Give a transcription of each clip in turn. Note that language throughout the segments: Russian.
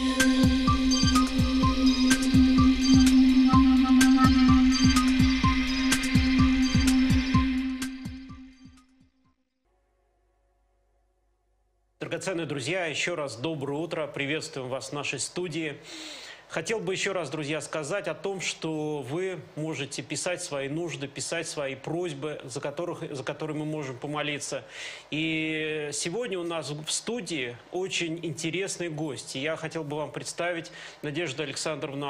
Драгоценные друзья, еще раз доброе утро. Приветствуем вас в нашей студии. Хотел бы еще раз, друзья, сказать о том, что вы можете писать свои нужды, писать свои просьбы, за которые мы можем помолиться. И сегодня у нас в студии очень интересный гость. И я хотел бы вам представить Надежду Александровну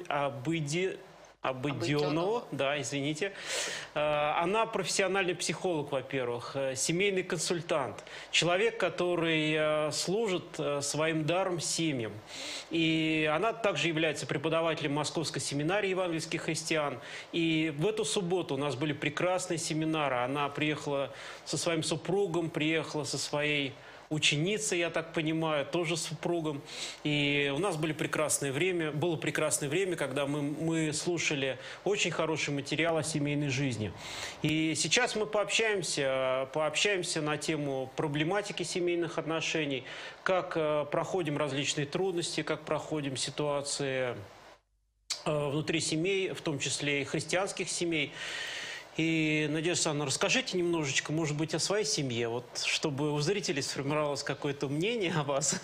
Обыденного, да, извините. Она профессиональный психолог, во-первых, семейный консультант, человек, который служит своим даром семьям. И она также является преподавателем Московской семинарии евангельских христиан. И в эту субботу у нас были прекрасные семинары. Она приехала со своим супругом, приехала со своей ученица, я так понимаю, тоже с супругом. И у нас было прекрасное время, когда мы слушали очень хороший материал о семейной жизни. И сейчас мы пообщаемся на тему проблематики семейных отношений, как проходим различные трудности, как проходим ситуации внутри семей, в том числе и христианских семей. И, Надежда Александровна, расскажите немножечко, может быть, о своей семье, вот, чтобы у зрителей сформировалось какое-то мнение о вас.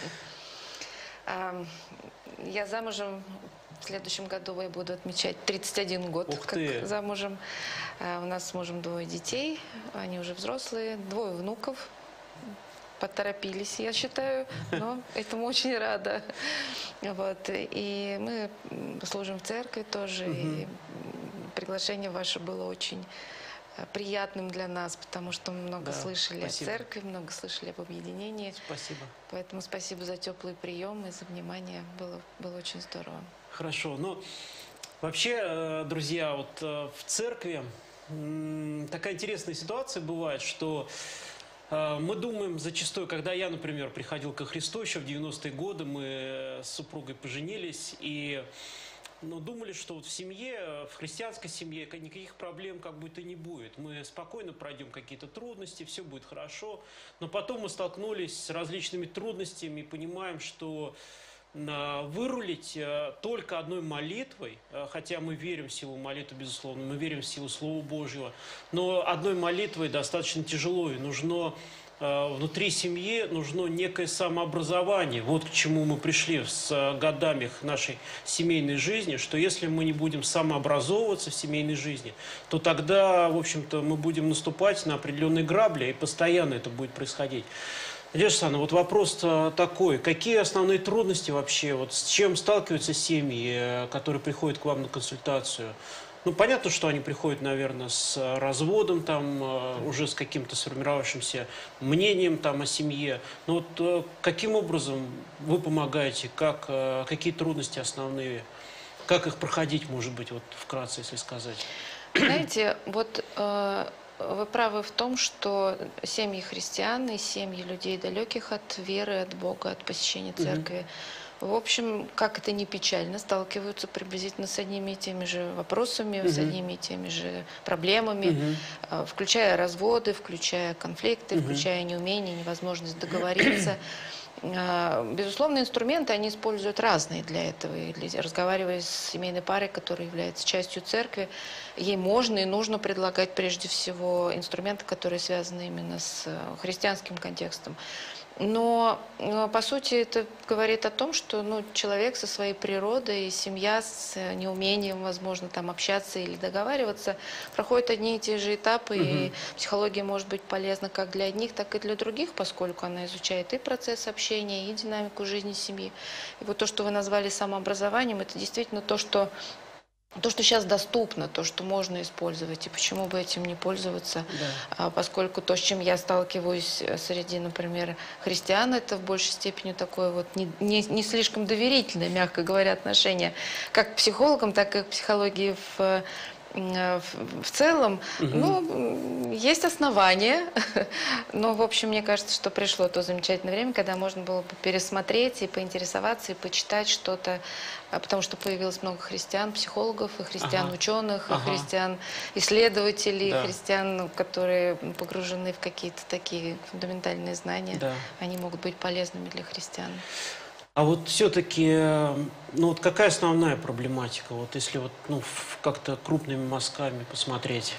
Я замужем. В следующем году я буду отмечать 31 год, как замужем. У нас с мужем 2 детей, они уже взрослые, 2 внуков. Поторопились, я считаю, но этому очень рада. Вот. И мы служим в церкви тоже. И приглашение ваше было очень приятным для нас, потому что мы много слышали о церкви, много слышали об объединении. Спасибо. Поэтому спасибо за теплый прием и за внимание. Было очень здорово. Хорошо. Ну, вообще, друзья, вот в церкви такая интересная ситуация бывает, что мы думаем зачастую, когда я, например, приходил ко Христу еще в 90-е годы, мы с супругой поженились, и думали, что вот в семье, в христианской семье никаких проблем как будто не будет. Мы спокойно пройдем какие-то трудности, все будет хорошо. Но потом мы столкнулись с различными трудностями и понимаем, что вырулить только одной молитвой, хотя мы верим в силу молитвы, безусловно, мы верим в силу Слова Божьего, но одной молитвой достаточно тяжело, и нужно внутри семьи нужно некое самообразование. Вот к чему мы пришли с годами нашей семейной жизни, что если мы не будем самообразовываться в семейной жизни, то тогда, в общем-то, мы будем наступать на определенные грабли, и постоянно это будет происходить. Надежда Александровна, вот вопрос такой. Какие основные трудности вообще, вот с чем сталкиваются семьи, которые приходят к вам на консультацию? Ну, понятно, что они приходят, наверное, с разводом, там, уже с каким-то сформировавшимся мнением там, о семье. Но вот каким образом вы помогаете, какие трудности основные, как их проходить, может быть, вот вкратце, если сказать? Знаете, вот вы правы в том, что семьи христиан и семьи людей далеких от веры, от Бога, от посещения церкви, в общем, как это ни печально, сталкиваются приблизительно с одними и теми же вопросами, с одними и теми же проблемами, включая разводы, включая конфликты, включая неумение, невозможность договориться. Безусловно, инструменты они используют разные для этого. И разговаривая с семейной парой, которая является частью церкви, ей можно и нужно предлагать прежде всего инструменты, которые связаны именно с христианским контекстом. Но, по сути, это говорит о том, что человек со своей природой, семья с неумением, возможно, там общаться или договариваться, проходят одни и те же этапы, и психология может быть полезна как для одних, так и для других, поскольку она изучает и процесс общения, и динамику жизни семьи. И вот то, что вы назвали самообразованием, это действительно то, что сейчас доступно, то, что можно использовать, и почему бы этим не пользоваться, поскольку то, с чем я сталкиваюсь среди, например, христиан, это в большей степени такое вот не слишком доверительное, мягко говоря, отношение как к психологам, так и к психологии в целом. Ну, есть основания, но, в общем, мне кажется, что пришло то замечательное время, когда можно было бы пересмотреть и поинтересоваться, и почитать что-то, потому что появилось много христиан, психологов, и христиан-ученых, и христиан-исследователей, и христиан, которые погружены в какие-то такие фундаментальные знания. Они могут быть полезными для христиан. А вот все-таки, ну вот какая основная проблематика, вот если вот, ну, как-то крупными мазками посмотреть?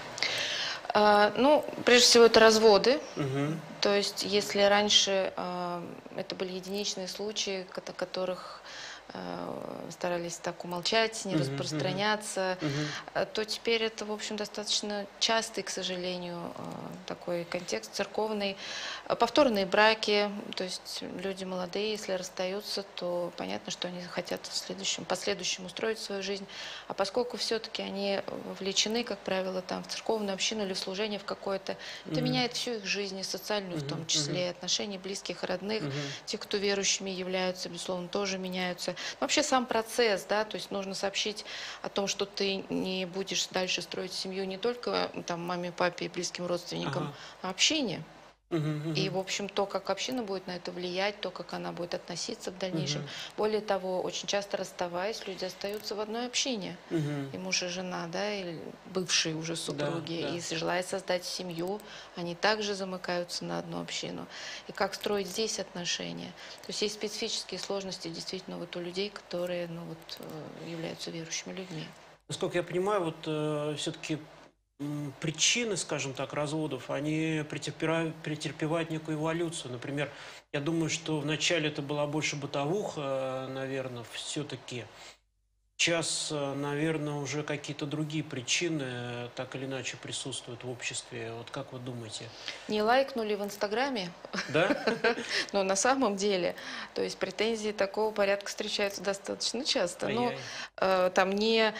Ну, прежде всего, это разводы. Мгм. То есть, если раньше это были единичные случаи, которых старались так умолчать, не Мгм. Мгм. распространяться, Мгм. то теперь это, в общем, достаточно частый, к сожалению, такой контекст церковный. Повторные браки, то есть люди молодые, если расстаются, то понятно, что они хотят последующем устроить свою жизнь. А поскольку все-таки они вовлечены, как правило, там, в церковную общину или в служение в какое-то, это Мгм. меняет всю их жизнь, и социальную в том Мгм. Мгм. числе, и отношения близких и родных. Мгм. Те, кто верующими являются, безусловно, тоже меняются. Вообще сам процесс, да, то есть нужно сообщить о том, что ты не будешь дальше строить семью не только там маме, папе и близким родственникам, Ага. а общине. Мгм. И, Мгм. в общем, то, как община будет на это влиять, то, как она будет относиться в дальнейшем. Мгм. Более того, очень часто расставаясь, люди остаются в одной общине. Мгм. И муж и жена, да, или бывшие уже Да, супруги. да. И желая создать семью, они также замыкаются на одну общину. И как строить здесь отношения? То есть есть специфические сложности действительно вот у людей, которые, ну, вот, являются верующими людьми. Насколько я понимаю, вот все-таки причины, скажем так, разводов, они претерпевают некую эволюцию. Например, я думаю, что вначале это была больше бытовуха, наверное, все-таки. Сейчас, наверное, уже какие-то другие причины так или иначе присутствуют в обществе. Вот как вы думаете? Не лайкнули в Инстаграме, Да? но на самом деле, то есть претензии такого порядка встречаются достаточно часто. Но Ай-яй. там не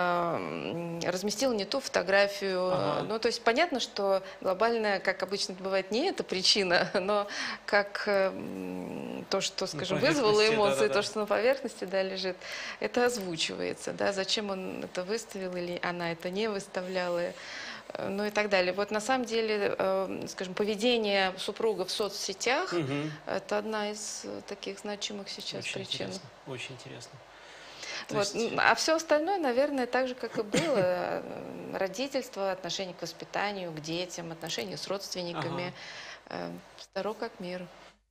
разместил не ту фотографию. Ага. Ну, то есть понятно, что глобально, как обычно это бывает, не эта причина, но как то, что, На скажем, вызвало поверхности, эмоции, то, да-да-да. что на поверхности, да, лежит, это озвучивается, да, зачем он это выставил или она это не выставляла. Ну и так далее. Вот на самом деле, скажем, поведение супруга в соцсетях — Мгм. это одна из таких значимых сейчас Очень причин. интересно, очень интересно. То Вот. есть, А все остальное, наверное, так же, как и было. Родительство, отношение к воспитанию, к детям, отношения с ага. родственниками. Старо как мир.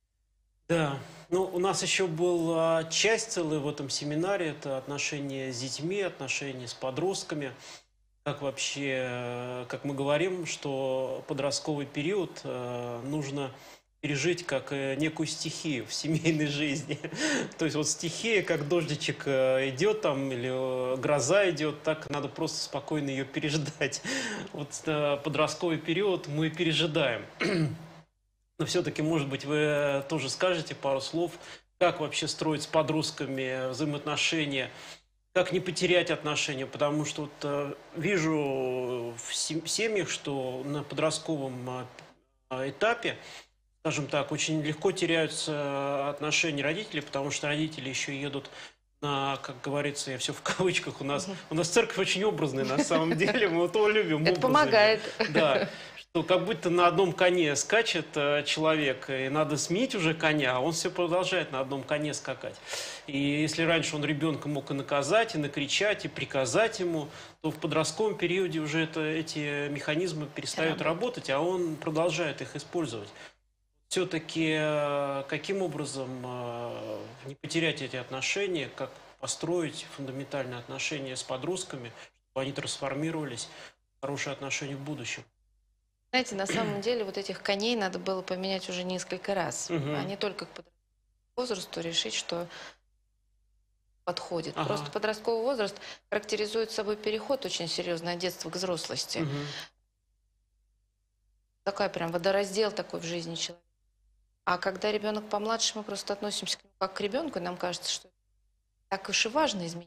Да, ну у нас еще была часть целая в этом семинаре, это отношения с детьми, отношения с подростками. Как вообще, как мы говорим, что подростковый период нужно пережить как некую стихию в семейной жизни. То есть вот стихия, как дождичек идет там или гроза идет, так надо просто спокойно ее переждать. Вот подростковый период мы пережидаем. Но все-таки, может быть, вы тоже скажете пару слов, как вообще строить с подростками взаимоотношения, как не потерять отношения, потому что вот, вижу в семьях, что на подростковом этапе, скажем так, очень легко теряются отношения родителей, потому что родители еще едут на, как говорится, я все в кавычках, у нас церковь очень образная на самом деле, мы вот его любим Это образами, помогает. да, что как будто на одном коне скачет человек, и надо сменить уже коня, а он все продолжает на одном коне скакать. И если раньше он ребенка мог и наказать, и накричать, и приказать ему, то в подростковом периоде уже эти механизмы перестают Работает. работать, а он продолжает их использовать. Все-таки каким образом не потерять эти отношения, как построить фундаментальные отношения с подростками, чтобы они трансформировались в хорошие отношения в будущем? Знаете, на самом деле вот этих коней надо было поменять уже несколько раз, а Мгм. не только к подростковому возрасту решить, что подходит. Просто Ага. подростковый возраст характеризует собой переход очень серьезный от детства к взрослости. Мгм. Такая прям водораздел такой в жизни человека. А когда ребенок помладше, мы просто относимся к нему как к ребенку, и нам кажется, что так уж и важно изменить.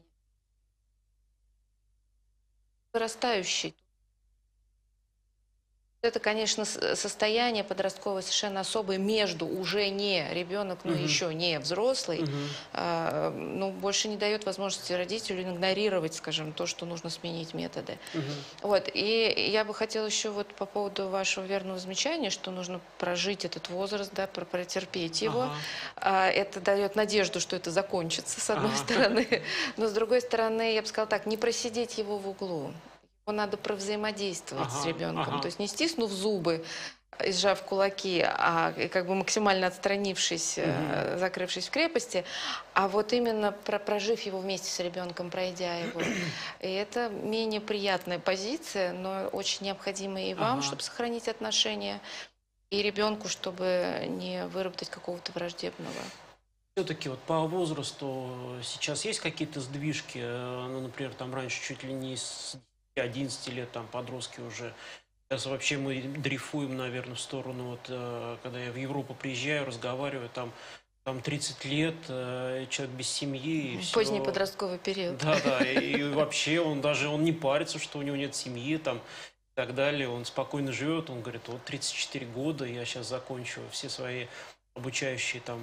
Вырастающий. Это, конечно, состояние подростковое совершенно особое между уже не ребенок, но Мгм. еще не взрослый, Мгм. ну, больше не дает возможности родителю игнорировать, скажем, то, что нужно сменить методы. Мгм. Вот, и я бы хотела еще вот по поводу вашего верного замечания, что нужно прожить этот возраст, да, претерпеть его. Ага. Это дает надежду, что это закончится, с одной Ага. стороны. Но с другой стороны, я бы сказала так, не просидеть его в углу. Его надо провзаимодействовать с Ага. ребенком. Ага. То есть не стиснув зубы, и сжав кулаки, и как бы максимально отстранившись, закрывшись в крепости, а вот именно прожив его вместе с ребенком, пройдя его. И это менее приятная позиция, но очень необходимая и вам, Ага. чтобы сохранить отношения, и ребенку, чтобы не выработать какого-то враждебного. Все-таки вот по возрасту сейчас есть какие-то сдвижки? Ну, например, там раньше чуть ли не с 11 лет там подростки уже. Сейчас вообще мы дрейфуем, наверное, в сторону, вот, когда я в Европу приезжаю, разговариваю, там 30 лет, человек без семьи, и Поздний все. подростковый период. Да, да, и вообще он не парится, что у него нет семьи, там, и так далее. Он спокойно живет, он говорит, вот 34 года, я сейчас закончу все свои обучающие там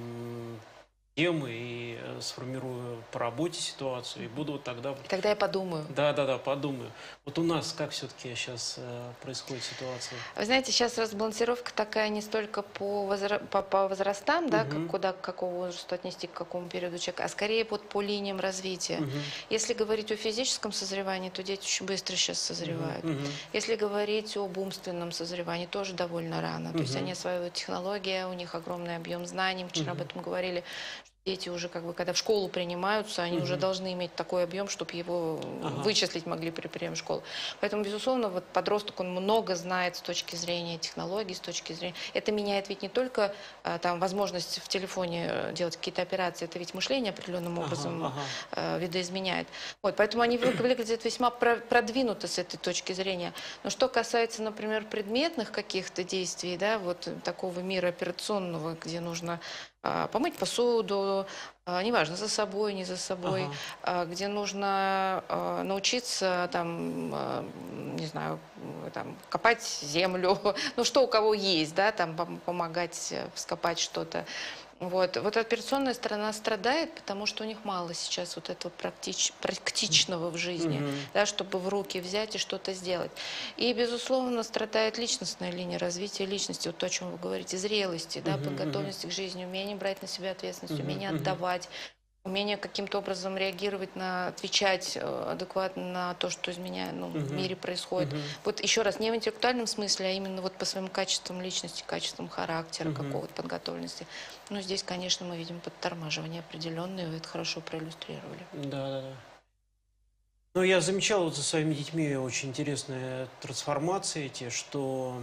темы и сформирую по работе ситуацию, и буду вот тогда... И тогда я подумаю. Да, подумаю. Вот у нас как все-таки сейчас происходит ситуация? Вы знаете, сейчас разбалансировка такая не столько по возрастам, да, к какому возрасту отнести, к какому периоду человека, а скорее вот по линиям развития. Если говорить о физическом созревании, то дети очень быстро сейчас созревают. Если говорить об умственном созревании, тоже довольно рано. То есть они осваивают технологии, у них огромный объем знаний. Мы вчера об этом говорили. Дети уже, как бы, когда в школу принимаются, они уже должны иметь такой объем, чтобы его вычислить могли при приеме в школу. Поэтому, безусловно, вот подросток, он много знает с точки зрения технологий, с точки зрения... Это меняет ведь не только там возможность в телефоне делать какие-то операции, это ведь мышление определенным образом видоизменяет. Вот, поэтому они выглядят весьма продвинуто с этой точки зрения. Но что касается, например, предметных каких-то действий, да, вот такого мира операционного, где нужно помыть посуду, неважно, за собой, не за собой, где нужно научиться, там, не знаю, там, копать землю, ну, что у кого есть, да, там, помогать вскопать что-то. Вот операционная сторона страдает, потому что у них мало сейчас вот этого практичного в жизни, да, чтобы в руки взять и что-то сделать. И, безусловно, страдает личностная линия развития личности, вот то, о чем вы говорите, зрелости, да, подготовленности к жизни, умение брать на себя ответственность, умение отдавать, умение каким-то образом реагировать, отвечать адекватно на то, что в мире происходит. Вот еще раз, не в интеллектуальном смысле, а именно вот по своим качествам личности, качествам характера, какого-то подготовленности. Но здесь, конечно, мы видим подтормаживание определенное, вы это хорошо проиллюстрировали. Да. Ну, я замечал вот за своими детьми очень интересные трансформации эти, что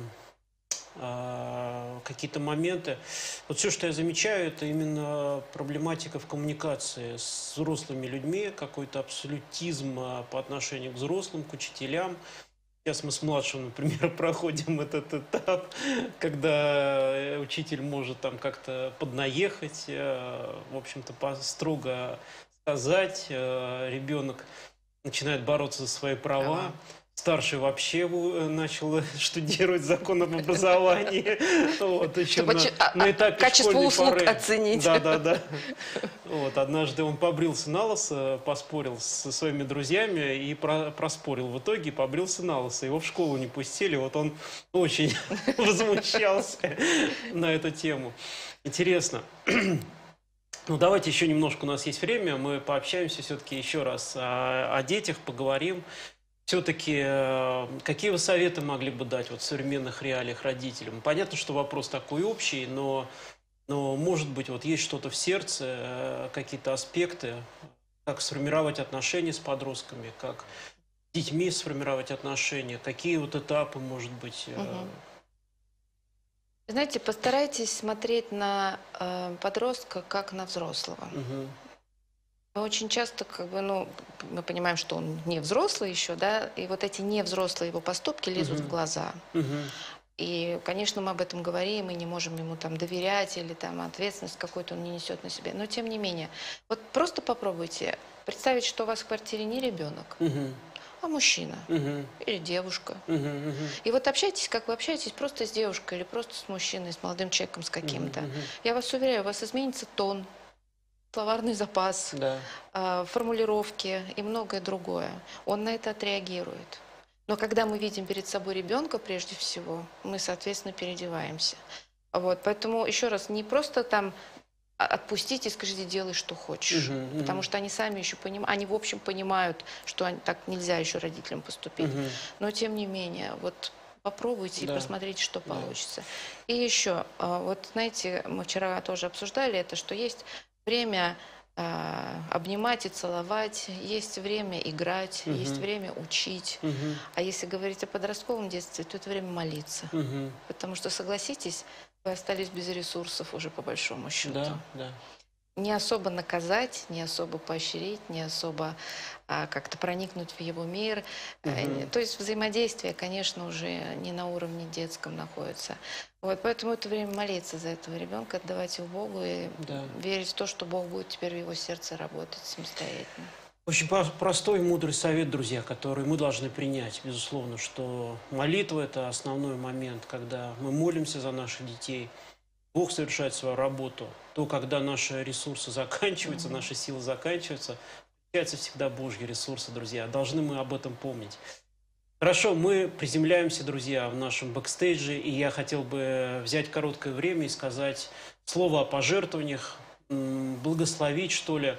какие-то моменты. Вот все, что я замечаю, это именно проблематика в коммуникации с взрослыми людьми, какой-то абсолютизм по отношению к взрослым, к учителям. Сейчас мы с младшим, например, проходим этот этап, когда учитель может там как-то поднаехать, в общем-то, строго сказать, ребенок начинает бороться за свои права. Старший вообще начал штудировать закон об образовании. Вот, еще на этапе качество школьной услуг поры. оценить. Да. Вот, однажды он побрился на лысо, поспорил со своими друзьями и проспорил. В итоге побрился на лысо. Его в школу не пустили. Вот он очень возмущался на эту тему. Интересно. Ну, давайте еще немножко, у нас есть время, мы пообщаемся все-таки еще раз о детях, поговорим. Все-таки, какие вы советы могли бы дать вот в современных реалиях родителям? Понятно, что вопрос такой общий, но может быть, вот есть что-то в сердце, какие-то аспекты, как сформировать отношения с подростками, как с детьми сформировать отношения, какие вот этапы, может быть? Знаете, постарайтесь смотреть на подростка как на взрослого. Очень часто, мы понимаем, что он не взрослый еще, да, и вот эти невзрослые его поступки лезут в глаза. И, конечно, мы об этом говорим, мы не можем ему там доверять или там ответственность какую-то он не несет на себе. Но, тем не менее, вот просто попробуйте представить, что у вас в квартире не ребенок, а мужчина или девушка. И вот общайтесь, как вы общаетесь, просто с девушкой или просто с мужчиной, с молодым человеком, с каким-то. Я вас уверяю, у вас изменится тон, словарный запас, формулировки и многое другое. Он на это отреагирует. Но когда мы видим перед собой ребенка, прежде всего, мы, соответственно, переодеваемся. Вот, поэтому, еще раз, не просто там отпустите и скажите, делай, что хочешь. Потому что они сами еще понимают, они, в общем, понимают, что так нельзя еще родителям поступить. Но, тем не менее, вот попробуйте и Да. посмотрите, что Да. получится. И еще, вот знаете, мы вчера тоже обсуждали это, что есть время обнимать и целовать, есть время играть, есть Мгм. время учить. Мгм. А если говорить о подростковом детстве, то это время молиться. Мгм. Потому что, согласитесь, вы остались без ресурсов уже по большому счету. Да, да. Не особо наказать, не особо поощрить, не особо как-то проникнуть в его мир. Мгм. То есть взаимодействие, конечно, уже не на уровне детском находится. Вот, поэтому это время молиться за этого ребенка, отдавать его Богу и Да. верить в то, что Бог будет теперь в его сердце работать самостоятельно. Очень простой и мудрый совет, друзья, который мы должны принять, безусловно, что молитва – это основной момент, когда мы молимся за наших детей. Бог совершает свою работу. То, когда наши ресурсы заканчиваются, Мгм. наши силы заканчиваются, включаются всегда Божьи ресурсы, друзья. Должны мы об этом помнить. Хорошо, мы приземляемся, друзья, в нашем бэкстейдже, и я хотел бы взять короткое время и сказать слово о пожертвованиях, благословить, что ли,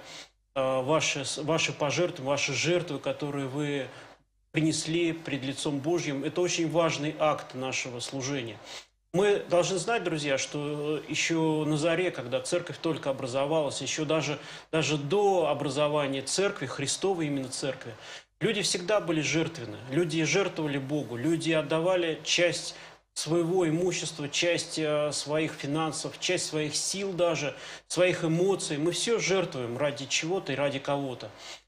ваши пожертвования, ваши жертвы, которые вы принесли пред лицом Божьим. Это очень важный акт нашего служения. Мы должны знать, друзья, что еще на заре, когда церковь только образовалась, еще даже до образования церкви, Христовой именно церкви, люди всегда были жертвенны. Люди жертвовали Богу, люди отдавали часть своего имущества, часть своих финансов, часть своих сил даже, своих эмоций. Мы все жертвуем ради чего-то и ради кого-то.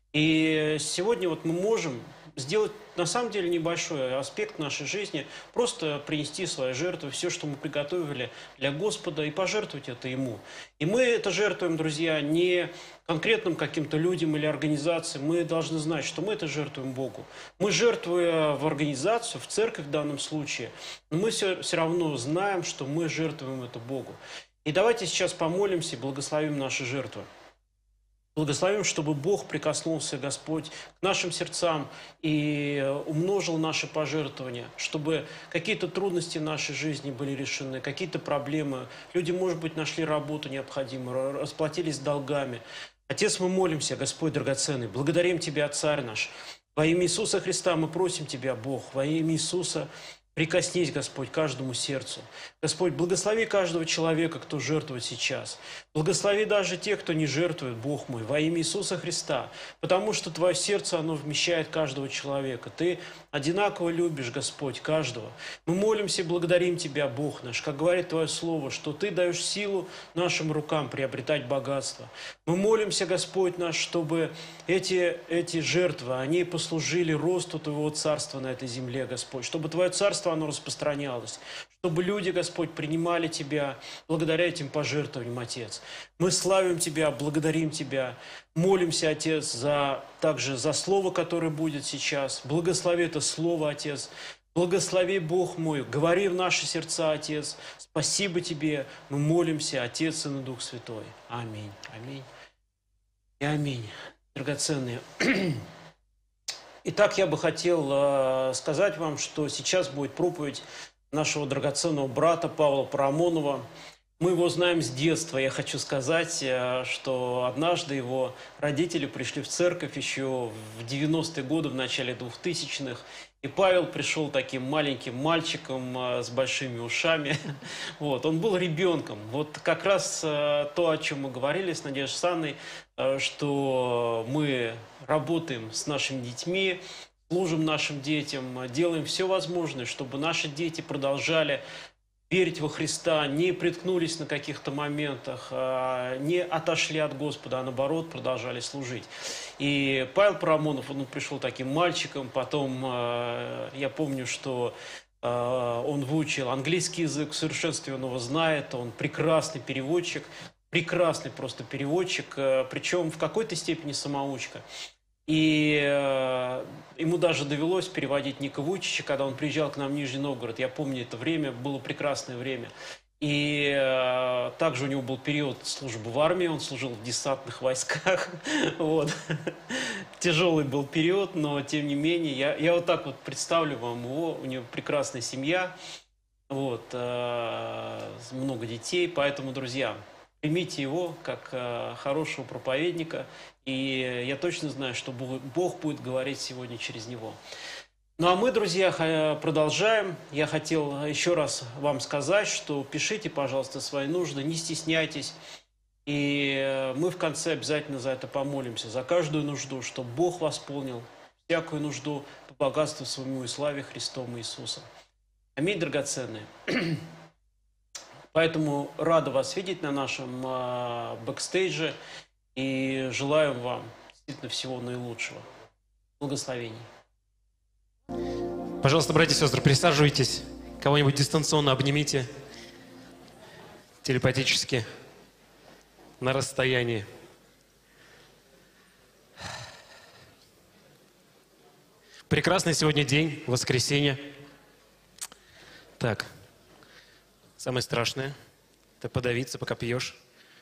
И сегодня вот мы можем сделать на самом деле небольшой аспект нашей жизни, просто принести свои жертвы, все, что мы приготовили для Господа, и пожертвовать это Ему. И мы это жертвуем, друзья, не конкретным каким-то людям или организациям. Мы должны знать, что мы это жертвуем Богу. Мы, жертвуя в организацию, в церковь в данном случае, но мы все равно знаем, что мы жертвуем это Богу. И давайте сейчас помолимся и благословим наши жертвы. Благословим, чтобы Бог прикоснулся, Господь, к нашим сердцам и умножил наши пожертвования, чтобы какие-то трудности в нашей жизни были решены, какие-то проблемы. Люди, может быть, нашли работу необходимую, расплатились с долгами. Отец, мы молимся, Господь драгоценный, благодарим Тебя, Царь наш. Во имя Иисуса Христа мы просим Тебя, Бог, во имя Иисуса прикоснись, Господь, к каждому сердцу. Господь, благослови каждого человека, кто жертвует сейчас. Благослови даже тех, кто не жертвует, Бог мой, во имя Иисуса Христа. Потому что Твое сердце, оно вмещает каждого человека. Ты одинаково любишь, Господь, каждого. Мы молимся и благодарим Тебя, Бог наш, как говорит Твое Слово, что Ты даешь силу нашим рукам приобретать богатство. Мы молимся, Господь наш, чтобы эти жертвы, они послужили росту Твоего Царства на этой земле, Господь, чтобы Твое Царство, оно распространялось, чтобы люди, Господь, принимали Тебя благодаря этим пожертвованиям, Отец. Мы славим Тебя, благодарим Тебя, молимся, Отец, также за Слово, которое будет сейчас. Благослови это Слово, Отец. Благослови, Бог мой, говори в наши сердца, Отец. Спасибо Тебе, мы молимся, Отец, Сын и Дух Святой. Аминь, аминь и аминь. Драгоценные. Итак, я бы хотел сказать вам, что сейчас будет проповедь нашего драгоценного брата Павла Парамонова. Мы его знаем с детства. Я хочу сказать, что однажды его родители пришли в церковь еще в 90-е годы, в начале 2000-х. И Павел пришел таким маленьким мальчиком с большими ушами. Вот, он был ребенком. Вот как раз то, о чем мы говорили с Надеждой Санной, что мы работаем с нашими детьми, служим нашим детям, делаем все возможное, чтобы наши дети продолжали верить во Христа, не приткнулись на каких-то моментах, не отошли от Господа, а наоборот продолжали служить. И Павел Парамонов, он пришел таким мальчиком, потом я помню, что он выучил английский язык, в совершенстве он его знает, он прекрасный прекрасный просто переводчик, причем в какой-то степени самоучка. И ему даже довелось переводить Ника Вуйчича, когда он приезжал к нам в Нижний Новгород. Я помню это время, было прекрасное время. И также у него был период службы в армии, он служил в десантных войсках. Вот. Тяжелый был период, но тем не менее, я вот так вот представлю вам его, у него прекрасная семья, вот, много детей, поэтому, друзья, примите его как хорошего проповедника, и я точно знаю, что Бог будет говорить сегодня через него. Ну а мы, друзья, продолжаем. Я хотел еще раз вам сказать, что пишите, пожалуйста, свои нужды, не стесняйтесь. И мы в конце обязательно за это помолимся, за каждую нужду, чтобы Бог восполнил всякую нужду по богатству своему и славе Христом Иисуса. Аминь, драгоценные. Поэтому рада вас видеть на нашем бэкстейдже и желаю вам действительно всего наилучшего. Благословений. Пожалуйста, братья и сестры, присаживайтесь. Кого-нибудь дистанционно обнимите. Телепатически. На расстоянии. Прекрасный сегодня день, воскресенье. Так. Самое страшное – это подавиться, пока пьешь.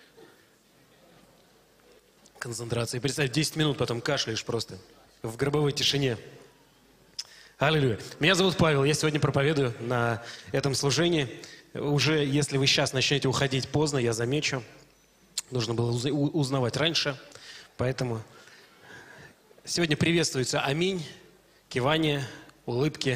Концентрация. Представь, 10 минут потом кашляешь просто. В гробовой тишине. Аллилуйя. Меня зовут Павел, я сегодня проповедую на этом служении. Уже если вы сейчас начнете уходить поздно, я замечу. Нужно было узнавать раньше. Поэтому сегодня приветствуется аминь, кивание, улыбки.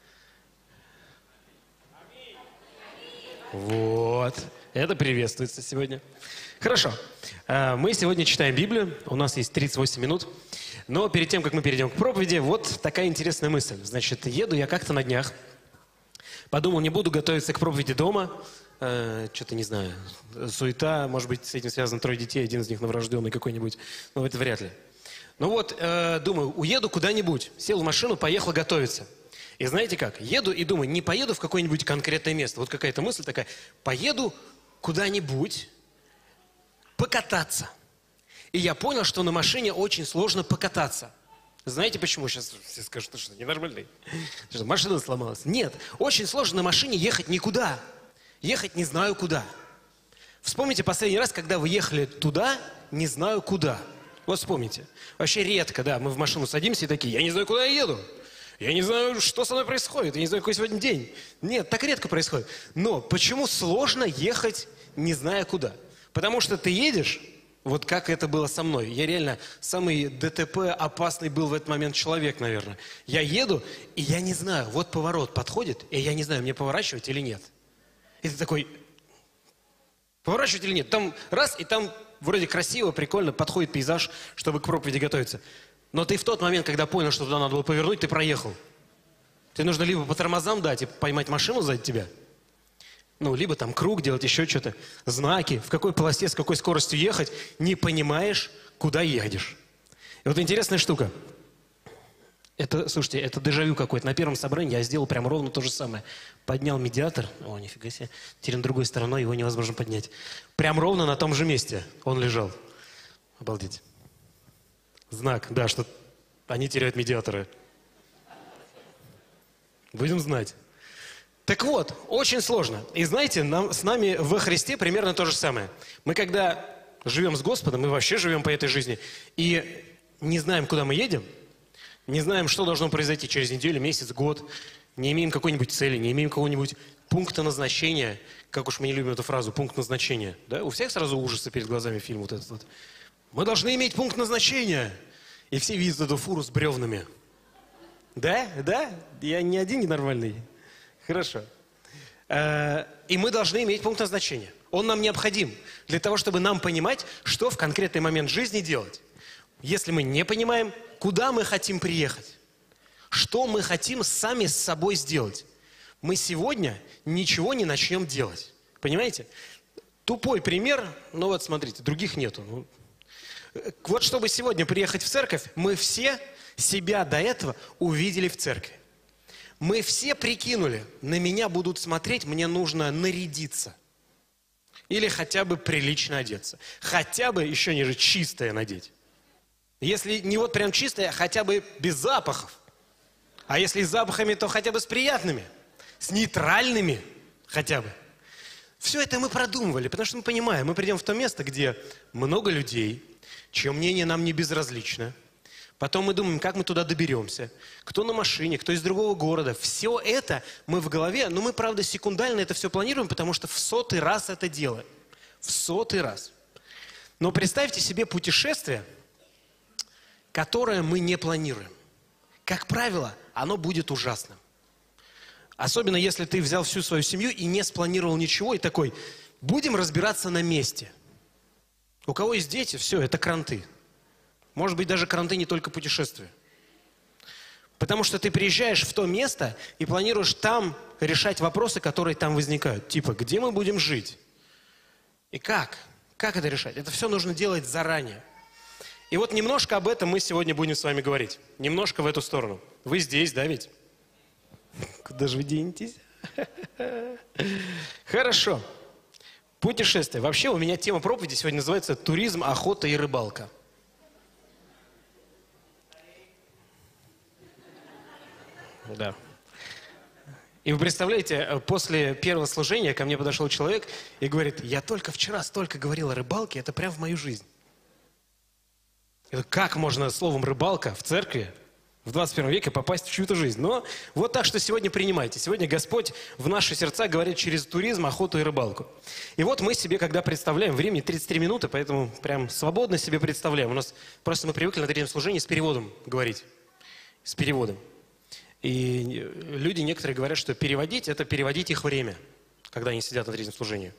Вот. Это приветствуется сегодня. Хорошо. Мы сегодня читаем Библию. У нас есть 38 минут. Но перед тем, как мы перейдем к проповеди, вот такая интересная мысль. Значит, еду я как-то на днях. Подумал, не буду готовиться к проповеди дома. Что-то не знаю. Суета, может быть, с этим связано 3 детей, один из них новорожденный какой-нибудь. Ну, это вряд ли. Ну вот, думаю, уеду куда-нибудь. Сел в машину, поехал готовиться. И знаете как? Еду и думаю, не поеду в какое-нибудь конкретное место. Вот какая-то мысль такая. Поеду куда-нибудь покататься. И я понял, что на машине очень сложно покататься. Знаете почему? Сейчас все скажут, что ненормальный. Что машина сломалась. Нет, очень сложно на машине ехать никуда. Ехать не знаю куда. Вспомните последний раз, когда вы ехали туда, не знаю куда. Вот вспомните. Вообще редко, да, мы в машину садимся и такие, я не знаю, куда я еду. Я не знаю, что со мной происходит. Я не знаю, какой сегодня день. Нет, так редко происходит. Но почему сложно ехать, не зная куда? Потому что ты едешь... Вот как это было со мной. Я реально самый ДТП опасный был в этот момент человек, наверное. Я еду, и я не знаю, вот поворот подходит, и я не знаю, мне поворачивать или нет. И ты такой, поворачивать или нет? Там раз, и там вроде красиво, прикольно, подходит пейзаж, чтобы к проповеди готовиться. Но ты в тот момент, когда понял, что туда надо было повернуть, ты проехал. Тебе нужно либо по тормозам дать и поймать машину сзади тебя, ну, либо там круг делать, еще что-то, знаки, в какой полосе, с какой скоростью ехать, не понимаешь, куда едешь. И вот интересная штука. Это, слушайте, это дежавю какой-то. На первом собрании я сделал прям ровно то же самое. Поднял медиатор, о, нифига себе, теперь на другой стороной его невозможно поднять. Прям ровно на том же месте он лежал. Обалдеть. Знак, да, что они теряют медиаторы. Будем знать. Так вот, очень сложно. И знаете, с нами во Христе примерно то же самое. Мы когда живем с Господом, мы вообще живем по этой жизни, и не знаем, куда мы едем, не знаем, что должно произойти через неделю, месяц, год, не имеем какой-нибудь цели, не имеем какого-нибудь пункта назначения, как уж мы не любим эту фразу, пункт назначения. Да? У всех сразу ужасы перед глазами фильм вот этот вот. Мы должны иметь пункт назначения. И все видят эту фуру с бревнами. Да? Да? Я не один ненормальный. Хорошо. И мы должны иметь пункт назначения. Он нам необходим для того, чтобы нам понимать, что в конкретный момент жизни делать. Если мы не понимаем, куда мы хотим приехать, что мы хотим сами с собой сделать, мы сегодня ничего не начнем делать. Понимаете? Тупой пример, но вот смотрите, других нету. Вот чтобы сегодня приехать в церковь, мы все себя до этого увидели в церкви. Мы все прикинули, на меня будут смотреть, мне нужно нарядиться. Или хотя бы прилично одеться. Хотя бы, еще ниже, чистое надеть. Если не вот прям чистое, хотя бы без запахов. А если с запахами, то хотя бы с приятными. С нейтральными хотя бы. Все это мы продумывали, потому что мы понимаем, мы придем в то место, где много людей, чье мнение нам не безразлично. Потом мы думаем, как мы туда доберемся. Кто на машине, кто из другого города. Все это мы в голове, но мы, правда, секундально это все планируем, потому что в 100-й раз это делаем. В 100-й раз. Но представьте себе путешествие, которое мы не планируем. как правило, оно будет ужасным. Особенно, если ты взял всю свою семью и не спланировал ничего, и такой, будем разбираться на месте. У кого есть дети, все, это кранты. Может быть, даже кранты не только путешествия. Потому что ты приезжаешь в то место и планируешь там решать вопросы, которые там возникают. Типа, где мы будем жить? И как? Как это решать? Это все нужно делать заранее. И вот немножко об этом мы сегодня будем с вами говорить. Немножко в эту сторону. Вы здесь, да ведь? Куда же вы денетесь? Хорошо. Путешествие. Вообще у меня тема проповеди сегодня называется «Туризм, охота и рыбалка». Да. И вы представляете, после первого служения ко мне подошел человек и говорит, я только вчера столько говорил о рыбалке, это прям в мою жизнь. Это как можно словом «рыбалка» в церкви в 21 веке попасть в чью-то жизнь? Но вот так что сегодня принимайте. Сегодня Господь в наши сердца говорит через туризм, охоту и рыбалку. И вот мы себе, когда представляем, времени 33 минуты, поэтому прям свободно себе представляем. У нас просто мы привыкли на третьем служении с переводом говорить. С переводом. И люди некоторые говорят, что переводить – это переводить их время, когда они сидят на третьем служении.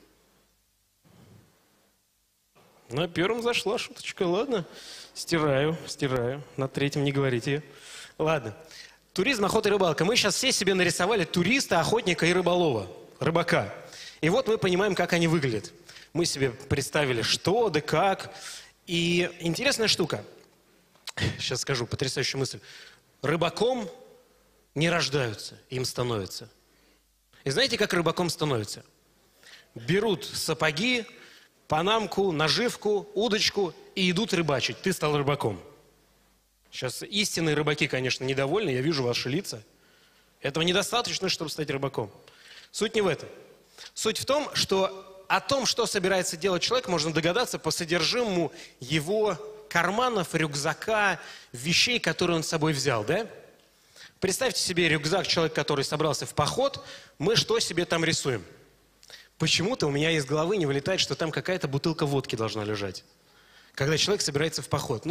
На первом зашла шуточка, ладно. Стираю. На третьем не говорите. Ладно. Туризм, охота и рыбалка. Мы сейчас все себе нарисовали туриста, охотника и рыболова, рыбака. И вот мы понимаем, как они выглядят. Мы себе представили, что, да как. И интересная штука. Сейчас скажу, потрясающая мысль. Рыбаком не рождаются, им становятся. И знаете, как рыбаком становятся? Берут сапоги, панамку, наживку, удочку и идут рыбачить. Ты стал рыбаком. Сейчас истинные рыбаки, конечно, недовольны, я вижу ваши лица. Этого недостаточно, чтобы стать рыбаком. Суть не в этом. Суть в том, что о том, что собирается делать человек, можно догадаться по содержимому его карманов, рюкзака, вещей, которые он с собой взял, да? Представьте себе рюкзак человека, который собрался в поход, мы что себе там рисуем? Почему-то у меня из головы не вылетает, что там какая-то бутылка водки должна лежать. Когда человек собирается в поход.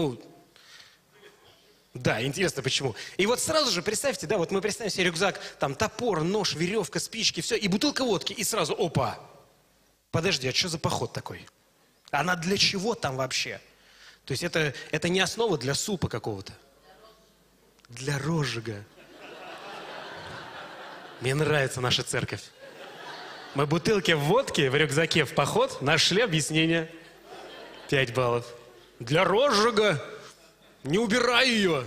Да, интересно почему. И вот сразу же представьте, да, вот мы представим себе рюкзак, там топор, нож, веревка, спички, все, и бутылка водки, и сразу, опа! Подожди, а что за поход такой? Она для чего там вообще? То есть это не основа для супа какого-то. Для розжига. Мне нравится наша церковь. Мы бутылки водки в рюкзаке в поход нашли объяснение. 5 баллов. Для розжига. Не убирай ее.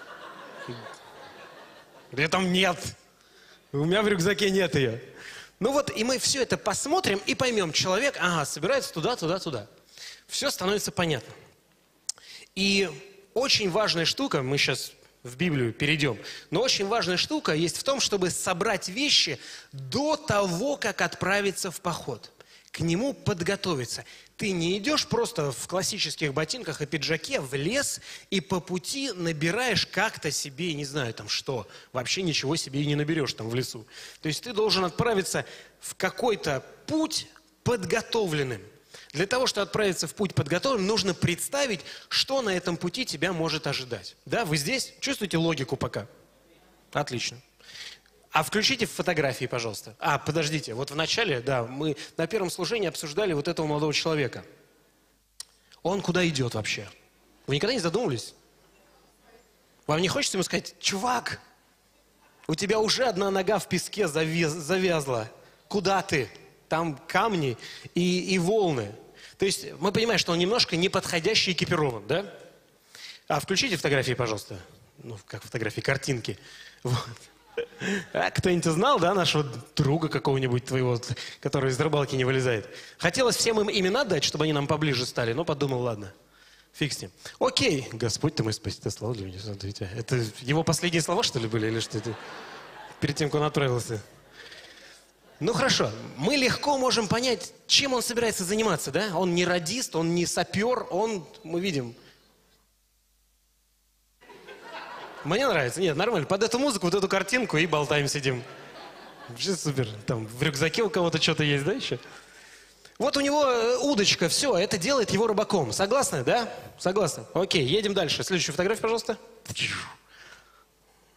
Да там нет. У меня в рюкзаке нет ее. Ну вот, и мы все это посмотрим и поймем. Человек, собирается туда. Все становится понятно. И очень важная штука, мы сейчас в Библию перейдем, но очень важная штука есть в том, чтобы собрать вещи до того, как отправиться в поход. К нему подготовиться. Ты не идешь просто в классических ботинках и пиджаке в лес и по пути набираешь как-то себе, не знаю там что, вообще ничего себе и не наберешь там в лесу. То есть ты должен отправиться в какой-то путь подготовленным. Для того, чтобы отправиться в путь подготовленным, нужно представить, что на этом пути тебя может ожидать. Да, вы здесь? Чувствуете логику пока? Отлично. А включите фотографии, пожалуйста. Подождите, вот в начале, да, мы на первом служении обсуждали вот этого молодого человека. Он куда идет вообще? Вы никогда не задумывались? Вам не хочется ему сказать, чувак, у тебя уже одна нога в песке завязла. Куда ты? Там камни и волны. То есть мы понимаем, что он немножко неподходящий экипирован, да? Включите фотографии, пожалуйста. Как фотографии, картинки. Вот. Кто-нибудь узнал, да, нашего друга какого-нибудь твоего, который из рыбалки не вылезает? Хотелось всем им имена дать, чтобы они нам поближе стали, но подумал, ладно, фиг с ним. Окей, Господь ты мой спаситель, слава для меня. Это его последние слова, что ли, были, или что это? Перед тем, как он отправился. Ну хорошо, мы легко можем понять, чем он собирается заниматься, да? Он не радист, он не сапер, мы видим. Мне нравится, нет, нормально. Под эту музыку, вот эту картинку и болтаем, сидим. Вообще супер. Там в рюкзаке у кого-то что-то есть, да, еще? Вот у него удочка, все, это делает его рыбаком. Согласны, да? Согласны. Окей, едем дальше. Следующую фотографию, пожалуйста.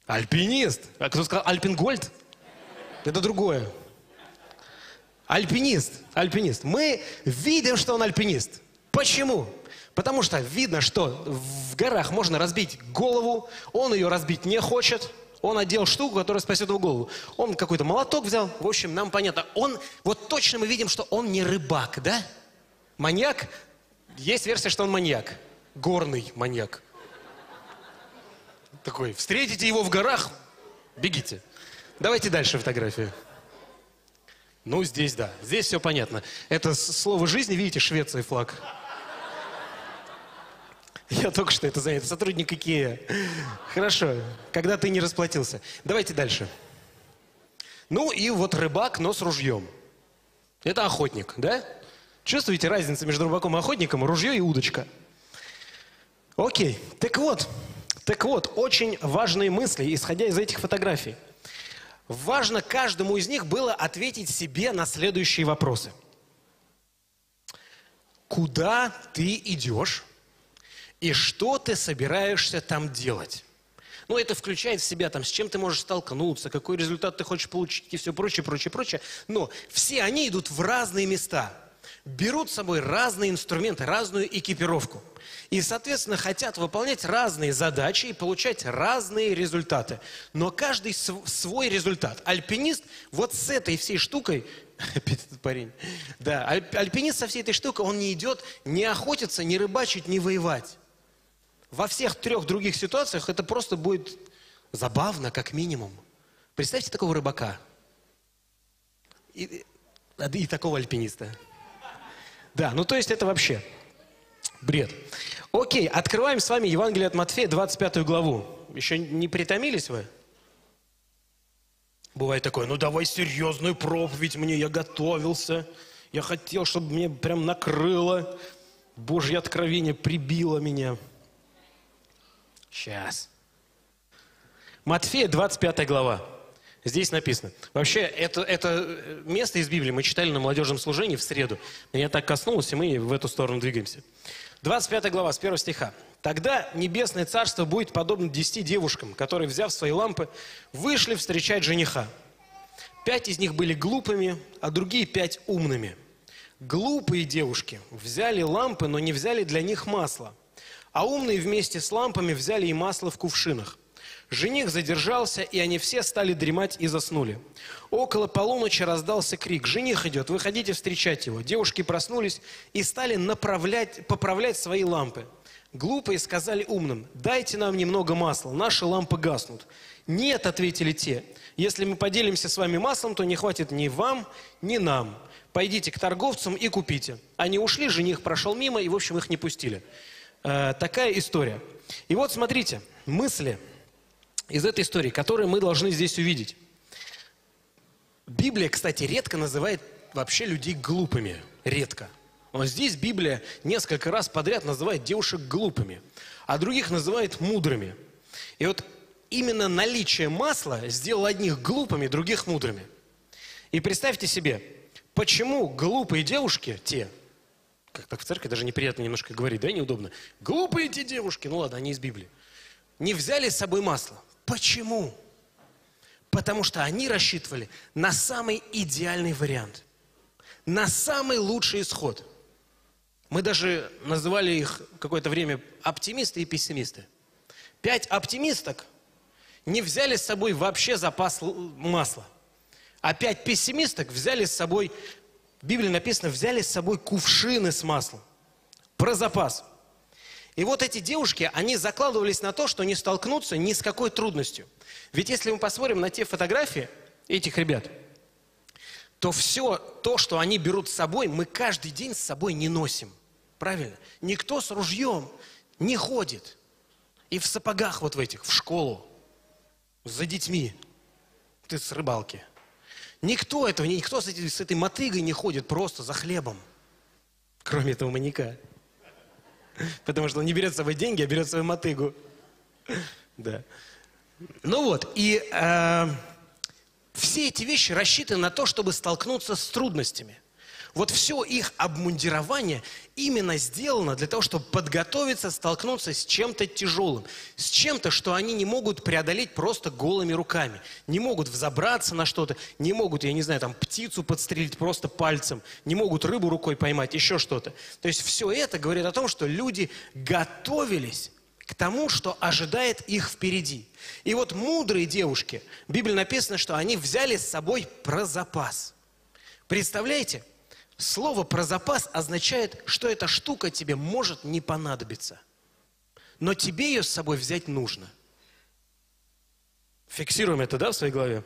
Альпинист. А кто сказал Альпингольд? Это другое. Альпинист. Альпинист. Мы видим, что он альпинист. Почему? Потому что видно, что в горах можно разбить голову, он ее разбить не хочет, он одел штуку, которая спасет его голову. Он какой-то молоток взял, в общем, нам понятно. Вот точно мы видим, что он не рыбак, да? Маньяк, есть версия, что он маньяк, горный маньяк. Такой, встретите его в горах, бегите. Давайте дальше фотографию. Ну, здесь да, здесь все понятно. Это слово жизни, видите, Швеция флаг. Я только что это занял, сотрудник Икеа. Хорошо, когда ты не расплатился. Давайте дальше. Ну и вот рыбак, но с ружьем. Это охотник, да? Чувствуете разницу между рыбаком и охотником? Ружье и удочка. Окей, так вот, очень важные мысли, исходя из этих фотографий. Важно каждому из них было ответить себе на следующие вопросы. Куда ты идешь? И что ты собираешься там делать? Ну, это включает в себя, там, с чем ты можешь столкнуться, какой результат ты хочешь получить и все прочее, прочее, прочее. Но все они идут в разные места, берут с собой разные инструменты, разную экипировку. И, соответственно, хотят выполнять разные задачи и получать разные результаты. Но каждый свой результат. Альпинист вот с этой всей штукой... Опять этот парень. Да, альпинист со всей этой штукой, он не идет не охотиться, не рыбачить, не воевать. Во всех 3 других ситуациях это просто будет забавно, как минимум. Представьте такого рыбака. И такого альпиниста. Да, ну то есть это вообще бред. Окей, открываем с вами Евангелие от Матфея, 25 главу. Еще не притомились вы? Бывает такое, ну давай серьезную проповедь мне, я готовился. Я хотел, чтобы мне прям накрыло. Божье откровение прибило меня. Сейчас. Матфея, 25 глава. Здесь написано. Вообще, это место из Библии мы читали на молодежном служении в среду. Меня так коснулось, и мы в эту сторону двигаемся. 25 глава, с 1 стиха. «Тогда небесное царство будет подобно 10 девушкам, которые, взяв свои лампы, вышли встречать жениха. 5 из них были глупыми, а другие 5 умными. Глупые девушки взяли лампы, но не взяли для них масла. А умные вместе с лампами взяли и масло в кувшинах. Жених задержался, и они все стали дремать и заснули. Около полуночи раздался крик: «Жених идет, выходите встречать его». Девушки проснулись и стали поправлять свои лампы. Глупые сказали умным: «Дайте нам немного масла, наши лампы гаснут». «Нет», — ответили те, — «если мы поделимся с вами маслом, то не хватит ни вам, ни нам. Пойдите к торговцам и купите». Они ушли, жених прошел мимо, и, в общем, их не пустили. Такая история. И вот смотрите, мысли из этой истории, которые мы должны здесь увидеть. Библия, кстати, редко называет вообще людей глупыми. Редко. Но здесь Библия несколько раз подряд называет девушек глупыми, а других называет мудрыми. И вот именно наличие масла сделало одних глупыми, других мудрыми. И представьте себе, почему глупые девушки, те, как так в церкви даже неприятно немножко говорить, да, неудобно, глупые те девушки, ну ладно, они из Библии, не взяли с собой масло. Почему? Потому что они рассчитывали на самый идеальный вариант, на самый лучший исход. Мы даже называли их какое-то время оптимисты и пессимисты. 5 оптимисток не взяли с собой вообще запас масла, а 5 пессимисток взяли с собой, в Библии написано, взяли с собой кувшины с маслом, про запас. И вот эти девушки, они закладывались на то, что не столкнутся ни с какой трудностью. Ведь если мы посмотрим на те фотографии этих ребят, то все то, что они берут с собой, мы каждый день с собой не носим. Правильно? Никто с ружьем не ходит. И в сапогах вот в этих, в школу, за детьми, ты с рыбалки. Никто с этой мотыгой не ходит просто за хлебом. Кроме этого маньяка. Потому что он не берет с собой деньги, а берет свою мотыгу. Да. Ну вот, и все эти вещи рассчитаны на то, чтобы столкнуться с трудностями. Вот все их обмундирование именно сделано для того, чтобы подготовиться, столкнуться с чем-то тяжелым, с чем-то, что они не могут преодолеть просто голыми руками, не могут взобраться на что-то, не могут, я не знаю, там птицу подстрелить просто пальцем, не могут рыбу рукой поймать, еще что-то. То есть все это говорит о том, что люди готовились к тому, что ожидает их впереди. И вот мудрые девушки, в Библии написано, что они взяли с собой про запас. Представляете? Слово «про запас» означает, что эта штука тебе может не понадобиться. Но тебе ее с собой взять нужно. Фиксируем это, да, в своей голове?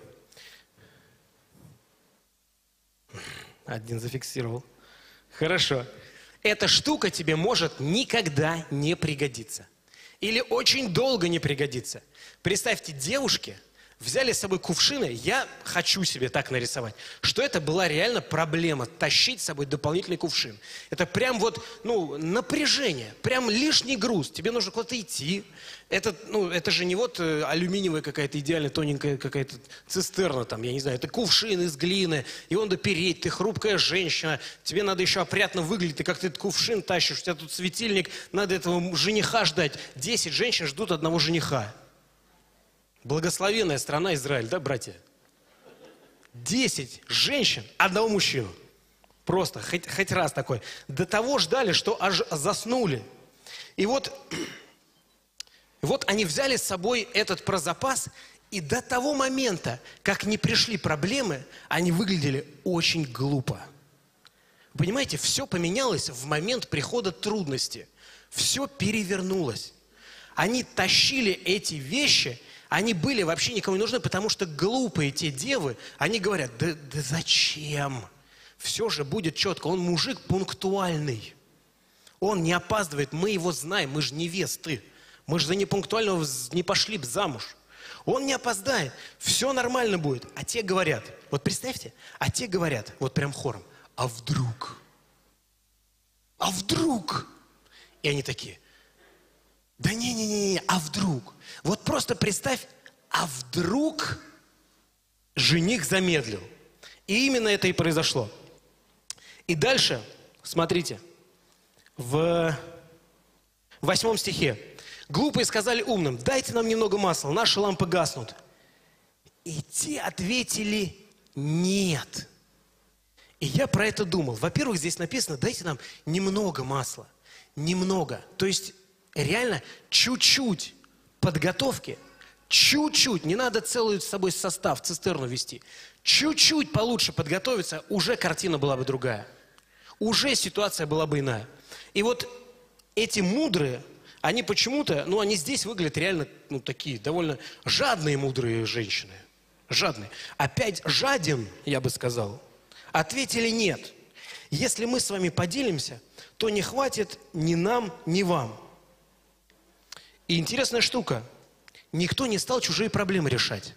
Один зафиксировал. Хорошо. Эта штука тебе может никогда не пригодиться. Или очень долго не пригодится. Представьте, девушки взяли с собой кувшины, я хочу себе так нарисовать, что это была реально проблема, тащить с собой дополнительный кувшин. Это прям вот, напряжение, прям лишний груз. Тебе нужно куда-то идти. Это же не вот алюминиевая какая-то идеально тоненькая какая-то цистерна там, я не знаю, это кувшин из глины, и он допереть, ты хрупкая женщина, тебе надо еще опрятно выглядеть, ты как ты этот кувшин тащишь, у тебя тут светильник, надо этого жениха ждать. 10 женщин ждут одного жениха. Благословенная страна Израиль, да, братья? 10 женщин, одного мужчину. Просто, хоть раз такой. До того ждали, что аж заснули. И вот они взяли с собой этот про запас, и до того момента, как не пришли проблемы, они выглядели очень глупо. Понимаете, все поменялось в момент прихода трудности. Все перевернулось. Они тащили эти вещи, они были вообще никому не нужны, потому что глупые те девы, они говорят, да зачем? Все же будет четко, он мужик пунктуальный. Он не опаздывает, мы его знаем, мы же невесты. Мы же за непунктуального не пошли бы замуж. Он не опоздает, все нормально будет. А те говорят, вот представьте, те говорят, вот прям хором, а вдруг? А вдруг? И они такие, да не-не-не, а вдруг? Вот просто представь, а вдруг жених замедлил? И именно это и произошло. И дальше, смотрите, в 8 стихе. Глупые сказали умным, дайте нам немного масла, наши лампы гаснут. И те ответили нет. И я про это думал. Во-первых, здесь написано, дайте нам немного масла. Немного. То есть реально чуть-чуть подготовки, чуть-чуть, не надо целую с собой состав, цистерну вести, чуть-чуть получше подготовиться, уже картина была бы другая. Уже ситуация была бы иная. И вот эти мудрые, они почему-то, они здесь выглядят реально, такие довольно жадные мудрые женщины. Жадные. Опять жаден, я бы сказал. Ответили нет. Если мы с вами поделимся, то не хватит ни нам, ни вам. И интересная штука. Никто не стал чужие проблемы решать.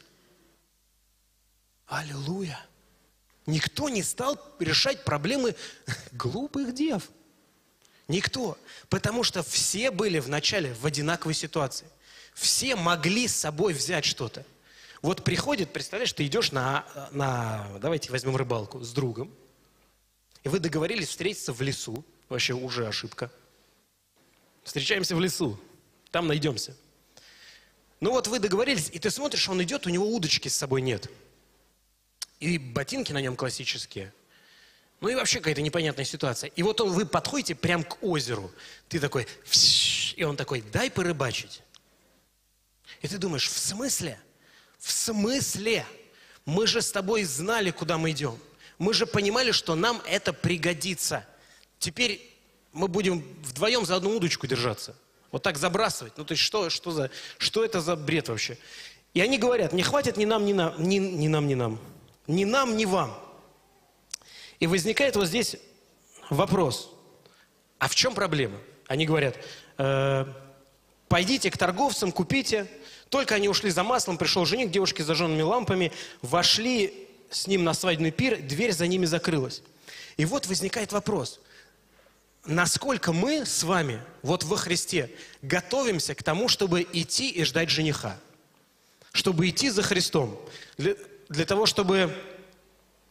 Аллилуйя. Никто не стал решать проблемы глупых дев. Никто. Потому что все были вначале в одинаковой ситуации. Все могли с собой взять что-то. Вот приходит, представляешь, ты идешь давайте возьмем рыбалку с другом. И вы договорились встретиться в лесу. Вообще уже ошибка. Встречаемся в лесу. Там найдемся. Вот вы договорились, и ты смотришь, он идет, у него удочки с собой нет. И ботинки на нем классические. И вообще какая-то непонятная ситуация. И вот вы подходите прям к озеру. Ты такой, и он такой, дай порыбачить. И ты думаешь, в смысле? В смысле? Мы же с тобой знали, куда мы идем. Мы же понимали, что нам это пригодится. Теперь мы будем вдвоем за одну удочку держаться. Вот так забрасывать. То есть что это за бред вообще? И они говорят, не хватит ни нам, ни нам. Ни нам, ни вам. И возникает вот здесь вопрос. А в чем проблема? Они говорят, пойдите к торговцам, купите. Только они ушли за маслом, пришел жених, девушки с зажженными лампами, вошли с ним на свадебный пир, дверь за ними закрылась. И вот возникает вопрос. Насколько мы с вами, вот во Христе, готовимся к тому, чтобы идти и ждать жениха? Чтобы идти за Христом. Для того, чтобы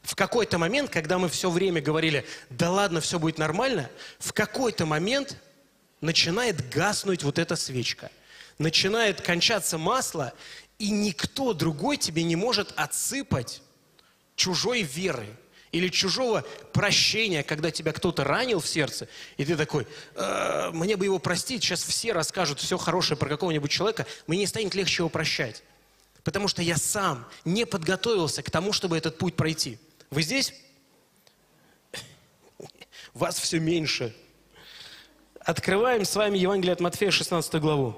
в какой-то момент, когда мы все время говорили, да ладно, все будет нормально, в какой-то момент начинает гаснуть вот эта свечка. Начинает кончаться масло, и никто другой тебе не может отсыпать чужой веры или чужого прощения, когда тебя кто-то ранил в сердце, и ты такой, мне бы его простить, сейчас все расскажут все хорошее про какого-нибудь человека, мне не станет легче его прощать. Потому что я сам не подготовился к тому, чтобы этот путь пройти. Вы здесь? Вас все меньше. Открываем с вами Евангелие от Матфея, 16 главу.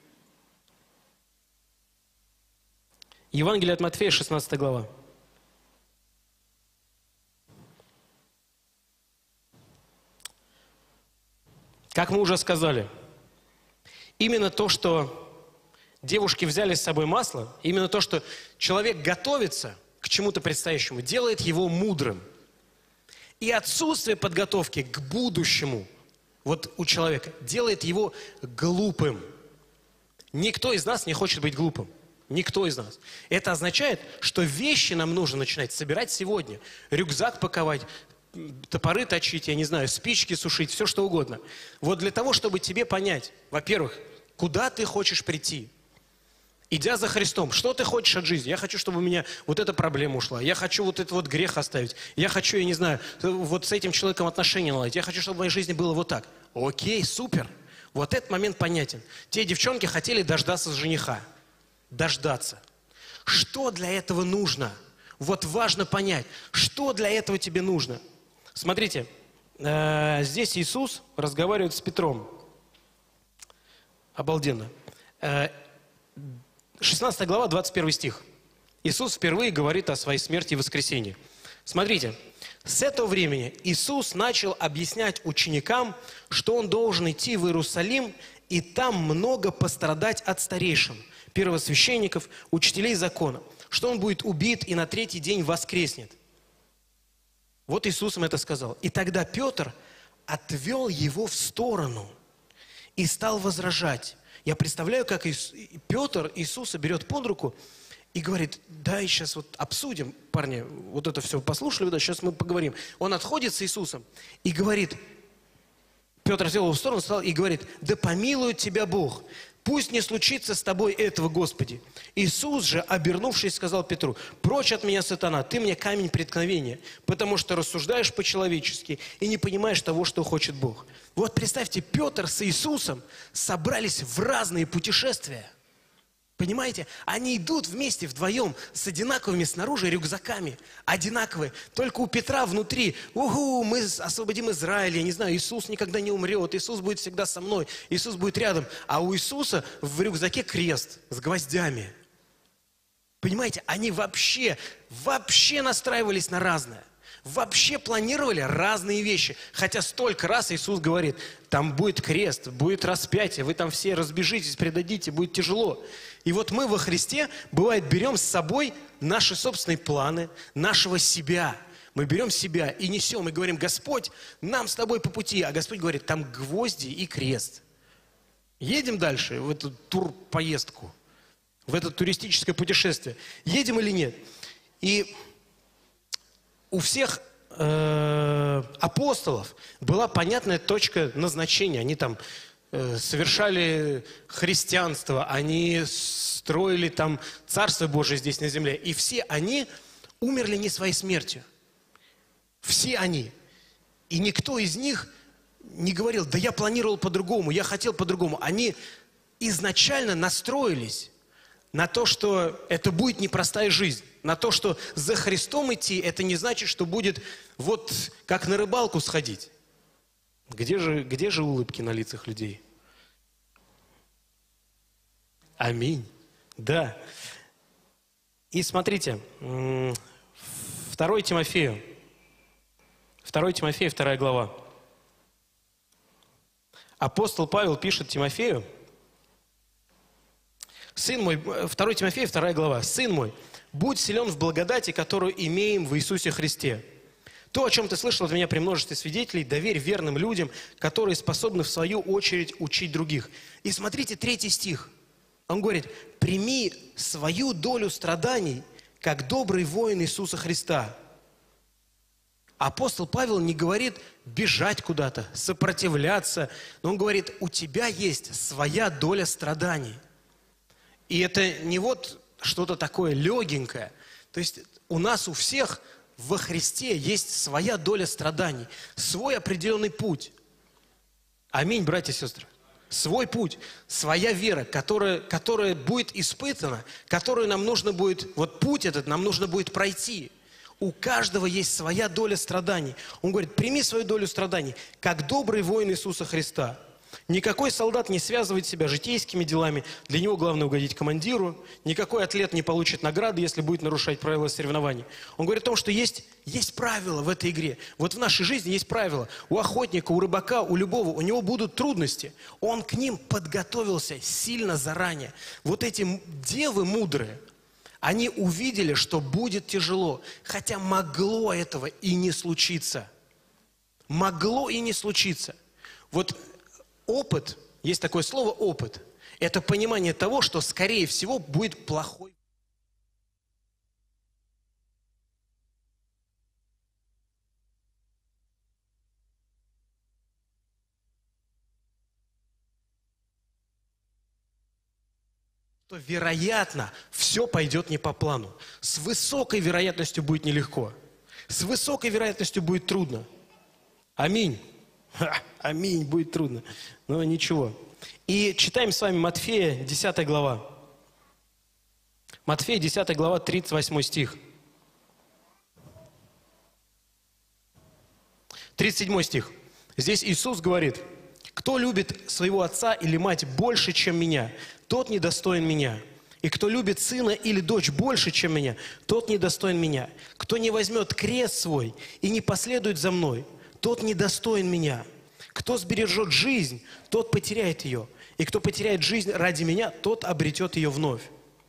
Евангелие от Матфея, 16 глава. Как мы уже сказали, именно то, что девушки взяли с собой масло, именно то, что человек готовится к чему-то предстоящему, делает его мудрым. И отсутствие подготовки к будущему вот у человека делает его глупым. Никто из нас не хочет быть глупым. Никто из нас. Это означает, что вещи нам нужно начинать собирать сегодня. Рюкзак паковать, топоры точить, я не знаю, спички сушить, все что угодно. Вот для того, чтобы тебе понять, во-первых, куда ты хочешь прийти, идя за Христом, что ты хочешь от жизни? Я хочу, чтобы у меня вот эта проблема ушла. Я хочу вот этот вот грех оставить. Я хочу, я не знаю, вот с этим человеком отношения наладить. Я хочу, чтобы в моей жизни было вот так. Окей, супер. Вот этот момент понятен. Те девчонки хотели дождаться жениха. Дождаться. Что для этого нужно? Вот важно понять, что для этого тебе нужно. Смотрите, здесь Иисус разговаривает с Петром. Обалденно. 16 глава, 21 стих. Иисус впервые говорит о своей смерти и воскресении. Смотрите, с этого времени Иисус начал объяснять ученикам, что Он должен идти в Иерусалим и там много пострадать от старейшин, первосвященников, учителей закона, что Он будет убит и на третий день воскреснет. Вот Иисус им это сказал. И тогда Петр отвел Его в сторону и стал возражать. Я представляю, как Петр Иисуса берет под руку и говорит, дай сейчас вот обсудим, парни, вот это все послушали, да, сейчас мы поговорим. Он отходит с Иисусом и говорит, Петр взял его в сторону, встал и говорит, да помилует тебя Бог, пусть не случится с тобой этого, Господи. Иисус же, обернувшись, сказал Петру, прочь от меня, сатана, ты мне камень преткновения, потому что рассуждаешь по-человечески и не понимаешь того, что хочет Бог. Вот представьте, Петр с Иисусом собрались в разные путешествия. Понимаете? Они идут вместе, вдвоем, с одинаковыми снаружи рюкзаками. Одинаковые. Только у Петра внутри, угу, мы освободим Израиль, я не знаю, Иисус никогда не умрет, Иисус будет всегда со мной, Иисус будет рядом. А у Иисуса в рюкзаке крест с гвоздями. Понимаете? Они вообще настраивались на разное. Вообще планировали разные вещи. Хотя столько раз Иисус говорит, там будет крест, будет распятие, вы там все разбежитесь, предадите, будет тяжело. И вот мы во Христе, бывает, берем с собой наши собственные планы, нашего себя. Мы берем себя и несем, и говорим, Господь, нам с тобой по пути. А Господь говорит, там гвозди и крест. Едем дальше в эту турпоездку, в это туристическое путешествие. Едем или нет? И у всех апостолов была понятная точка назначения. Они там совершали христианство, они строили там Царство Божие здесь на земле. И все они умерли не своей смертью. Все они. И никто из них не говорил, да я планировал по-другому, я хотел по-другому. Они изначально настроились на то, что это будет непростая жизнь. На то, что за Христом идти, это не значит, что будет вот как на рыбалку сходить. Где же улыбки на лицах людей? Аминь. Да. И смотрите, 2 Тимофею, 2 глава. Апостол Павел пишет Тимофею, сын мой, 2 Тимофея, 2 глава, сын мой, будь силен в благодати, которую имеем в Иисусе Христе. То, о чем ты слышал от меня при множестве свидетелей, доверь верным людям, которые способны в свою очередь учить других. И смотрите, 3 стих. Он говорит, прими свою долю страданий, как добрый воин Иисуса Христа. апостол Павел не говорит бежать куда-то, сопротивляться, но он говорит, у тебя есть своя доля страданий. И это не вот что-то такое легенькое. То есть у нас у всех во Христе есть своя доля страданий, свой определенный путь. Аминь, братья и сестры. Свой путь, своя вера, которая будет испытана, которую нам нужно будет, вот путь этот нам нужно будет пройти. У каждого есть своя доля страданий. Он говорит, прими свою долю страданий, как добрый воин Иисуса Христа. Никакой солдат не связывает себя житейскими делами. Для него главное угодить командиру. Никакой атлет не получит награды, если будет нарушать правила соревнований. Он говорит о том, что есть правила в этой игре. Вот в нашей жизни есть правила. У охотника, у рыбака, у любого, у него будут трудности. Он к ним подготовился сильно заранее. Вот эти девы мудрые, они увидели, что будет тяжело. Хотя могло этого и не случиться. Могло и не случиться. Вот опыт, есть такое слово опыт, это понимание того, что скорее всего будет плохой. То вероятно, все пойдет не по плану. С высокой вероятностью будет нелегко. С высокой вероятностью будет трудно. Аминь. Аминь, будет трудно. Но ничего. И читаем с вами Матфея, 10 глава. Матфея, 10 глава, 38 стих. 37 стих. Здесь Иисус говорит, кто любит своего отца или мать больше, чем меня, тот недостоин меня. И кто любит сына или дочь больше, чем меня, тот недостоин меня. Кто не возьмет крест свой и не последует за мной, тот недостоин меня. Кто сбережет жизнь, тот потеряет ее. И кто потеряет жизнь ради меня, тот обретет ее вновь.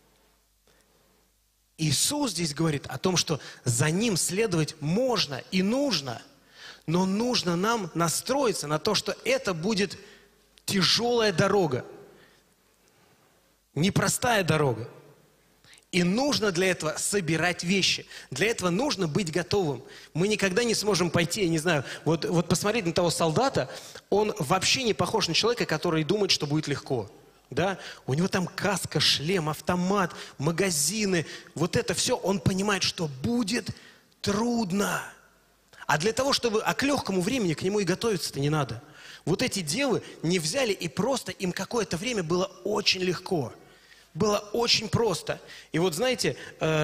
Иисус здесь говорит о том, что за Ним следовать можно и нужно, но нужно нам настроиться на то, что это будет тяжелая дорога, непростая дорога. И нужно для этого собирать вещи. Для этого нужно быть готовым. Мы никогда не сможем пойти, я не знаю, вот посмотреть на того солдата, он вообще не похож на человека, который думает, что будет легко. Да? У него там каска, шлем, автомат, магазины. Вот это все, он понимает, что будет трудно. А для того, чтобы к легкому времени к нему и готовиться-то не надо. Вот эти девы не взяли и просто им какое-то время было очень легко. Было очень просто. И вот знаете,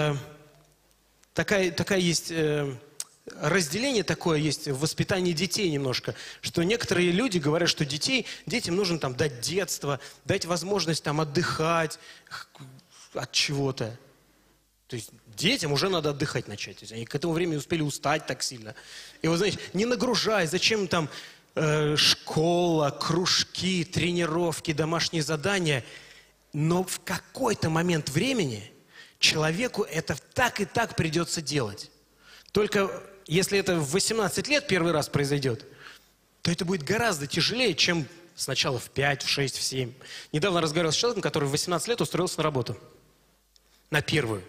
такая есть разделение такое есть в воспитании детей немножко, что некоторые люди говорят, что детям нужно там дать детство, дать возможность там отдыхать от чего-то. То есть детям уже надо отдыхать начать. Они к этому времени успели устать так сильно. И вот знаете, не нагружай, зачем там школа, кружки, тренировки, домашние задания. Но в какой-то момент времени человеку это так и так придется делать. Только если это в 18 лет первый раз произойдет, то это будет гораздо тяжелее, чем сначала в 5, в 6, в 7. Недавно разговаривал с человеком, который в 18 лет устроился на работу. На первую.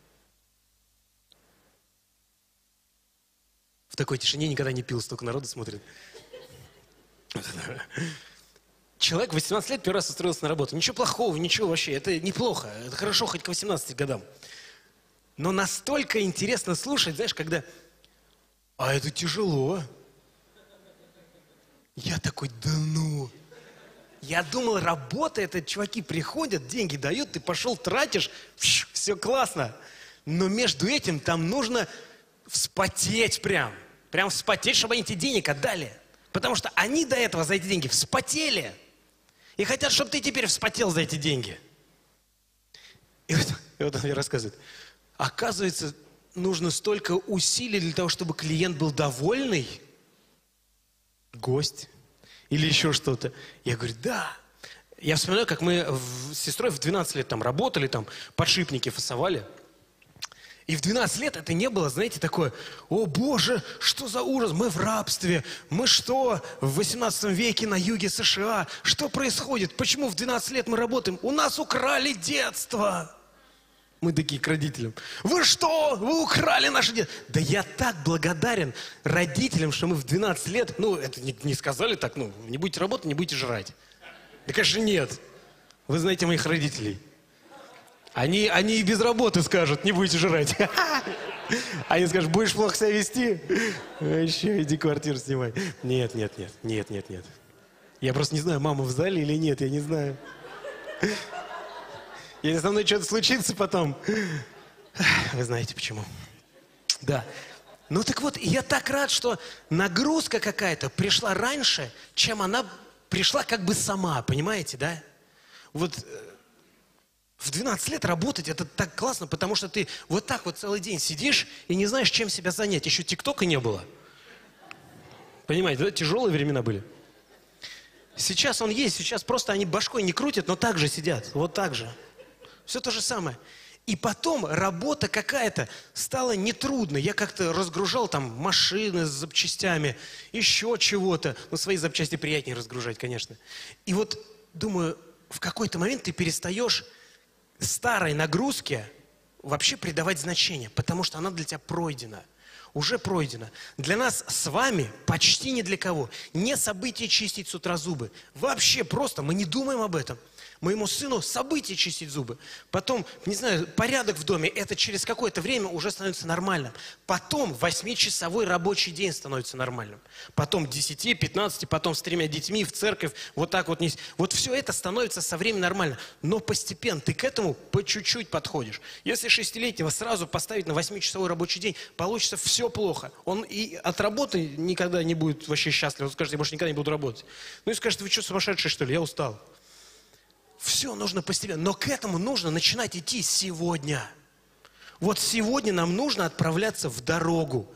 В такой тишине никогда не пил, столько народу смотрит. Человек в 18 лет первый раз устроился на работу. Ничего плохого, ничего вообще. Это неплохо. Это хорошо хоть к 18 годам. Но настолько интересно слушать, знаешь, когда... А это тяжело. Я такой, да ну. Я думал, работа, это чуваки приходят, деньги дают, ты пошел, тратишь, все классно. Но между этим там нужно вспотеть прям. Прям вспотеть, чтобы они тебе денег отдали. Потому что они до этого за эти деньги вспотели. И хотят, чтобы ты теперь вспотел за эти деньги. И вот он мне рассказывает. Оказывается, нужно столько усилий для того, чтобы клиент был довольный. Гость. Или еще что-то. Я говорю, да. Я вспоминаю, как мы с сестрой в 12 лет там работали, там подшипники фасовали. И в 12 лет это не было, знаете, такое, о боже, что за ужас, мы в рабстве, мы что, в 18 веке на юге США, что происходит, почему в 12 лет мы работаем, у нас украли детство. Мы такие к родителям. Вы что? Вы украли наши деньги? Да я так благодарен родителям, что мы в 12 лет, ну, это не сказали так, ну, не будете работать, не будете жрать. Да, конечно, нет. Вы знаете моих родителей. Они и без работы скажут, не будете жрать. Они скажут, будешь плохо себя вести? Еще иди квартиру снимай. Нет. Я просто не знаю, мама в зале или нет, я не знаю. Если со мной что-то случится потом, вы знаете почему. Да. Ну так вот, я так рад, что нагрузка какая-то пришла раньше, чем она пришла как бы сама, понимаете, да? Вот в 12 лет работать это так классно, потому что ты вот так вот целый день сидишь и не знаешь, чем себя занять. Еще ТикТока не было. Понимаете, да? Тяжелые времена были. Сейчас он есть, сейчас просто они башкой не крутят, но так же сидят, вот так же. Все то же самое. И потом работа какая-то стала нетрудной. Я как-то разгружал там машины с запчастями, еще чего-то. Ну, свои запчасти приятнее разгружать, конечно. И вот, думаю, в какой-то момент ты перестаешь старой нагрузке вообще придавать значение, потому что она для тебя пройдена. Уже пройдена. Для нас с вами, почти ни для кого, не событие чистить с утра зубы. Вообще просто мы не думаем об этом. Моему сыну событие чистить зубы. Потом, не знаю, порядок в доме, это через какое-то время уже становится нормальным. Потом 8-часовой рабочий день становится нормальным. Потом 10, 15, потом с 3 детьми в церковь, вот так вот. Вот все это становится со временем нормально. Но постепенно ты к этому по чуть-чуть подходишь. Если 6-летнего сразу поставить на 8-часовой рабочий день, получится все плохо. Он и от работы никогда не будет вообще счастлив. Он скажет, я больше никогда не буду работать. Ну и скажет, вы что, сумасшедшие, что ли? Я устал. Все нужно постепенно. Но к этому нужно начинать идти сегодня. Вот сегодня нам нужно отправляться в дорогу.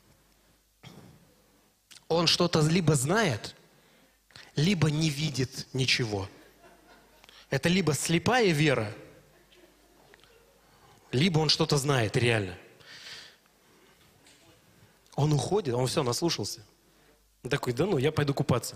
Он что-то либо знает, либо не видит ничего. Это либо слепая вера, либо он что-то знает реально. Он уходит, он все, наслушался. Он такой, да ну, я пойду купаться.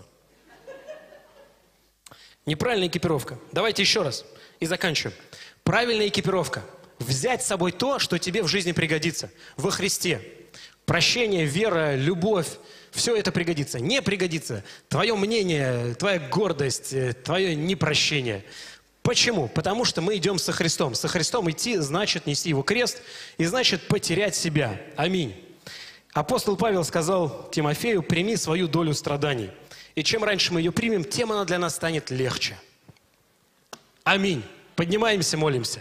Неправильная экипировка. Давайте еще раз и заканчиваем. Правильная экипировка. Взять с собой то, что тебе в жизни пригодится. Во Христе. Прощение, вера, любовь. Все это пригодится. Не пригодится твое мнение, твоя гордость, твое непрощение. Почему? Потому что мы идем со Христом. Со Христом идти значит нести Его крест и значит потерять себя. Аминь. Апостол Павел сказал Тимофею, прими свою долю страданий. И чем раньше мы ее примем, тем она для нас станет легче. Аминь. Поднимаемся, молимся.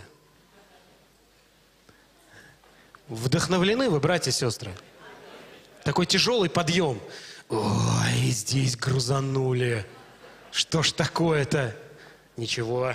Вдохновлены вы, братья и сестры? Такой тяжелый подъем. Ой, здесь грузанули. Что ж такое-то? Ничего.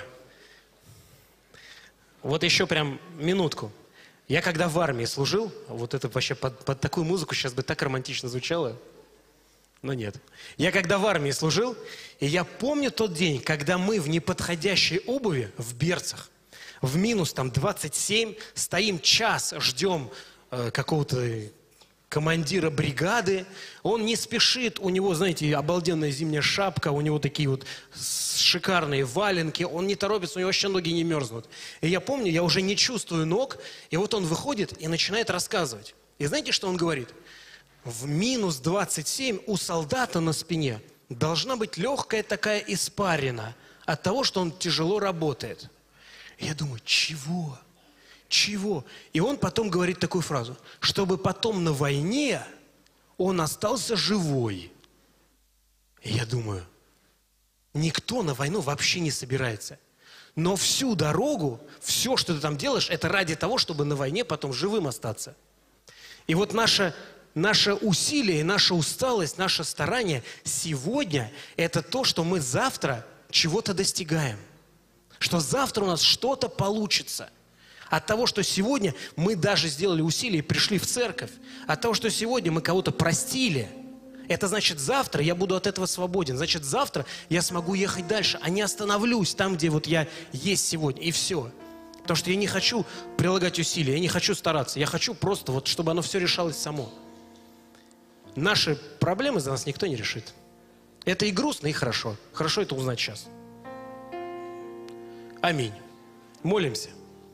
Вот еще прям минутку. Я когда в армии служил, вот это вообще под такую музыку сейчас бы так романтично звучало. Но нет. Я когда в армии служил, и я помню тот день, когда мы в неподходящей обуви, в берцах, в минус там 27, стоим час, ждем какого-то командира бригады. Он не спешит, у него, знаете, обалденная зимняя шапка, у него такие вот шикарные валенки, он не торопится, у него вообще ноги не мерзнут. И я помню, я уже не чувствую ног, и вот он выходит и начинает рассказывать. И знаете, что он говорит? В минус 27 у солдата на спине должна быть легкая такая испарина от того, что он тяжело работает. И я думаю, чего? Чего? И он потом говорит такую фразу, чтобы потом на войне он остался живой. И я думаю, никто на войну вообще не собирается. Но всю дорогу, все, что ты там делаешь, это ради того, чтобы на войне потом живым остаться. И вот наше усилие, наша усталость, наше старание сегодня – это то, что мы завтра чего-то достигаем. Что завтра у нас что-то получится. От того, что сегодня мы даже сделали усилия и пришли в церковь. От того, что сегодня мы кого-то простили. Это значит, завтра я буду от этого свободен. Значит, завтра я смогу ехать дальше, а не остановлюсь там, где вот я есть сегодня. И все. Потому что я не хочу прилагать усилия, я не хочу стараться. Я хочу просто, вот, чтобы оно все решалось само. Наши проблемы за нас никто не решит. Это и грустно, и хорошо. Хорошо это узнать сейчас. Аминь. Молимся.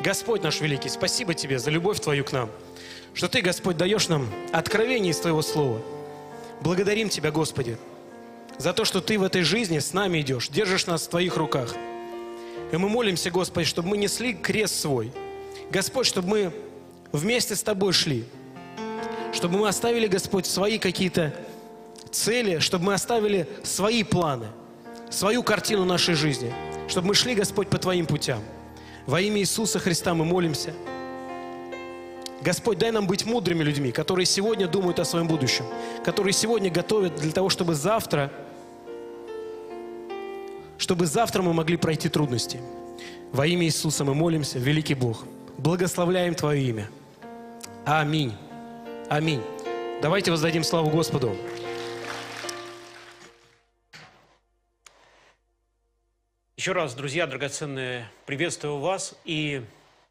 Господь наш великий, спасибо Тебе за любовь Твою к нам, что Ты, Господь, даешь нам откровение из Твоего Слова. Благодарим Тебя, Господи, за то, что Ты в этой жизни с нами идешь, держишь нас в Твоих руках. И мы молимся, Господи, чтобы мы несли крест свой. Господь, чтобы мы вместе с Тобой шли. Чтобы мы оставили, Господь, свои какие-то цели, чтобы мы оставили свои планы, свою картину нашей жизни. Чтобы мы шли, Господь, по Твоим путям. Во имя Иисуса Христа мы молимся. Господь, дай нам быть мудрыми людьми, которые сегодня думают о своем будущем, которые сегодня готовят для того, чтобы завтра мы могли пройти трудности. Во имя Иисуса мы молимся, великий Бог. Благословляем Твое имя. Аминь. Аминь. Давайте воздадим славу Господу. Еще раз, друзья драгоценные, приветствую вас. И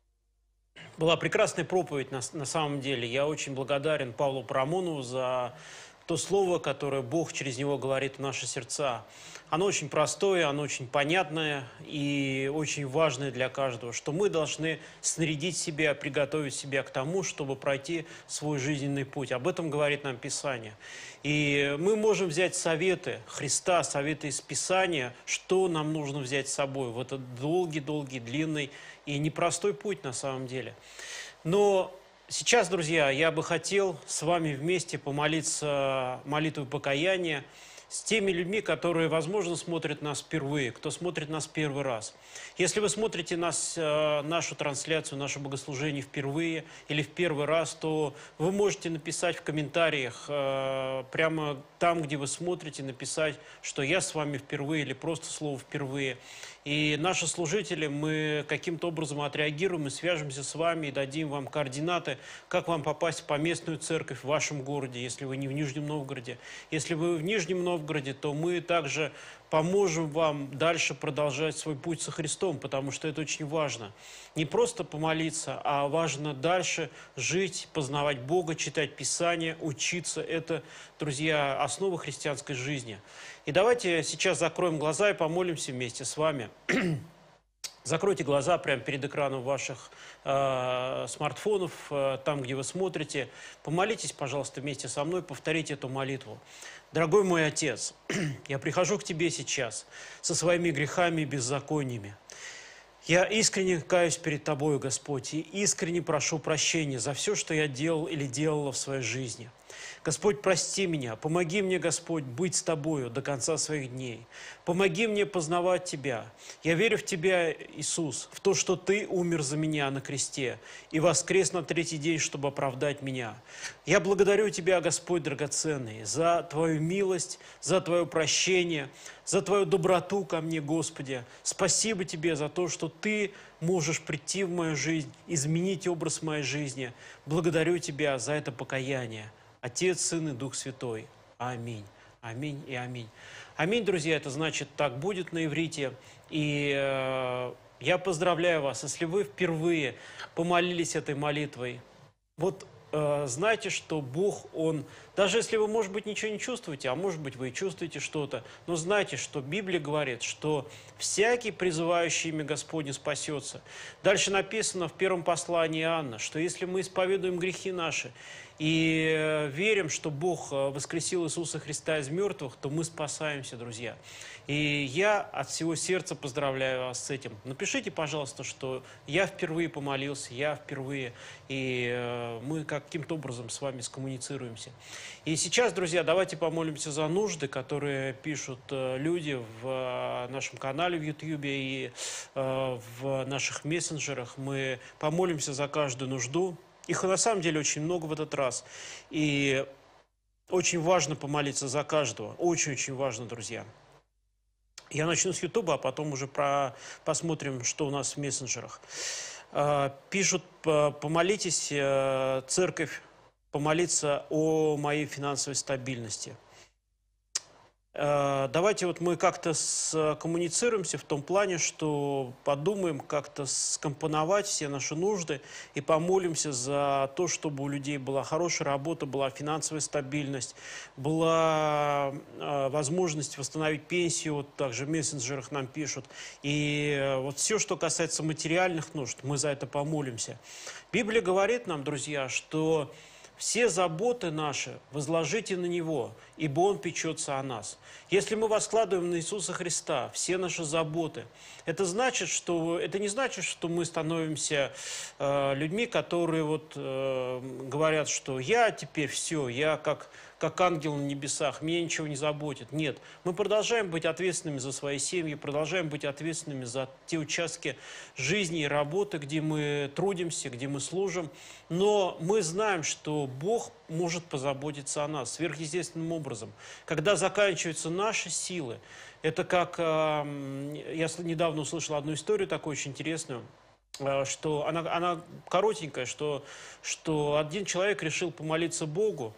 была прекрасная проповедь на самом деле. Я очень благодарен Павлу Парамонову за то слово, которое Бог через него говорит в наши сердца. Оно очень простое, оно очень понятное и очень важное для каждого, что мы должны снарядить себя, приготовить себя к тому, чтобы пройти свой жизненный путь. Об этом говорит нам Писание. И мы можем взять советы Христа, советы из Писания, что нам нужно взять с собой в этот долгий-долгий, длинный и непростой путь на самом деле. Но сейчас, друзья, я бы хотел с вами вместе помолиться молитвой покаяния с теми людьми, которые, возможно, смотрят нас впервые, кто смотрит нас первый раз. Если вы смотрите нашу трансляцию, наше богослужение впервые или в первый раз, то вы можете написать в комментариях, прямо там, где вы смотрите, написать, что я с вами впервые или просто слово «впервые». И наши служители, мы каким-то образом отреагируем и свяжемся с вами и дадим вам координаты, как вам попасть в поместную церковь в вашем городе, если вы не в Нижнем Новгороде. Если вы в Нижнем Новгороде, то мы также поможем вам дальше продолжать свой путь со Христом, потому что это очень важно. Не просто помолиться, а важно дальше жить, познавать Бога, читать Писание, учиться. Это, друзья, основа христианской жизни. И давайте сейчас закроем глаза и помолимся вместе с вами. Закройте глаза прямо перед экраном ваших смартфонов, там, где вы смотрите. Помолитесь, пожалуйста, вместе со мной, повторите эту молитву. Дорогой мой Отец, я прихожу к Тебе сейчас со своими грехами и беззакониями. Я искренне каюсь перед Тобою, Господь, и искренне прошу прощения за все, что я делал или делала в своей жизни. Господь, прости меня, помоги мне, Господь, быть с Тобою до конца своих дней. Помоги мне познавать Тебя. Я верю в Тебя, Иисус, в то, что Ты умер за меня на кресте и воскрес на третий день, чтобы оправдать меня. Я благодарю Тебя, Господь драгоценный, за Твою милость, за Твое прощение, за Твою доброту ко мне, Господи. Спасибо Тебе за то, что Ты можешь прийти в мою жизнь, изменить образ моей жизни. Благодарю Тебя за это покаяние. Отец, Сын и Дух Святой. Аминь. Аминь и аминь. Аминь, друзья, это значит «так будет» на иврите. И я поздравляю вас, если вы впервые помолились этой молитвой. Вот знайте, что Бог, Он, даже если вы, может быть, ничего не чувствуете, а может быть, вы и чувствуете что-то, но знайте, что Библия говорит, что всякий, призывающий имя Господне, спасется. Дальше написано в первом послании Иоанна, что если мы исповедуем грехи наши и верим, что Бог воскресил Иисуса Христа из мертвых, то мы спасаемся, друзья. И я от всего сердца поздравляю вас с этим. Напишите, пожалуйста, что я впервые помолился, я впервые, и мы каким-то образом с вами скоммуницируемся. И сейчас, друзья, давайте помолимся за нужды, которые пишут люди в нашем канале в YouTube и в наших мессенджерах. Мы помолимся за каждую нужду. Их на самом деле очень много в этот раз. И очень важно помолиться за каждого. Очень-очень важно, друзья. Я начну с YouTube, а потом уже посмотрим, что у нас в мессенджерах. Пишут, помолитесь, церковь, помолиться о моей финансовой стабильности. Давайте вот мы как-то коммуницируемся в том плане, что подумаем как-то скомпоновать все наши нужды и помолимся за то, чтобы у людей была хорошая работа, была финансовая стабильность, была возможность восстановить пенсию, вот также в мессенджерах нам пишут. И вот все, что касается материальных нужд, мы за это помолимся. Библия говорит нам, друзья, что все заботы наши возложите на Него, ибо Он печется о нас. Если мы воскладываем на Иисуса Христа все наши заботы, это не значит, что мы становимся людьми, которые говорят, что я теперь все, я как ангел на небесах, меня ничего не заботит. Нет, мы продолжаем быть ответственными за свои семьи, продолжаем быть ответственными за те участки жизни и работы, где мы трудимся, где мы служим. Но мы знаем, что Бог может позаботиться о нас сверхъестественным образом. Когда заканчиваются наши силы, это как... Я недавно услышал одну историю такую очень интересную, что она коротенькая, что один человек решил помолиться Богу,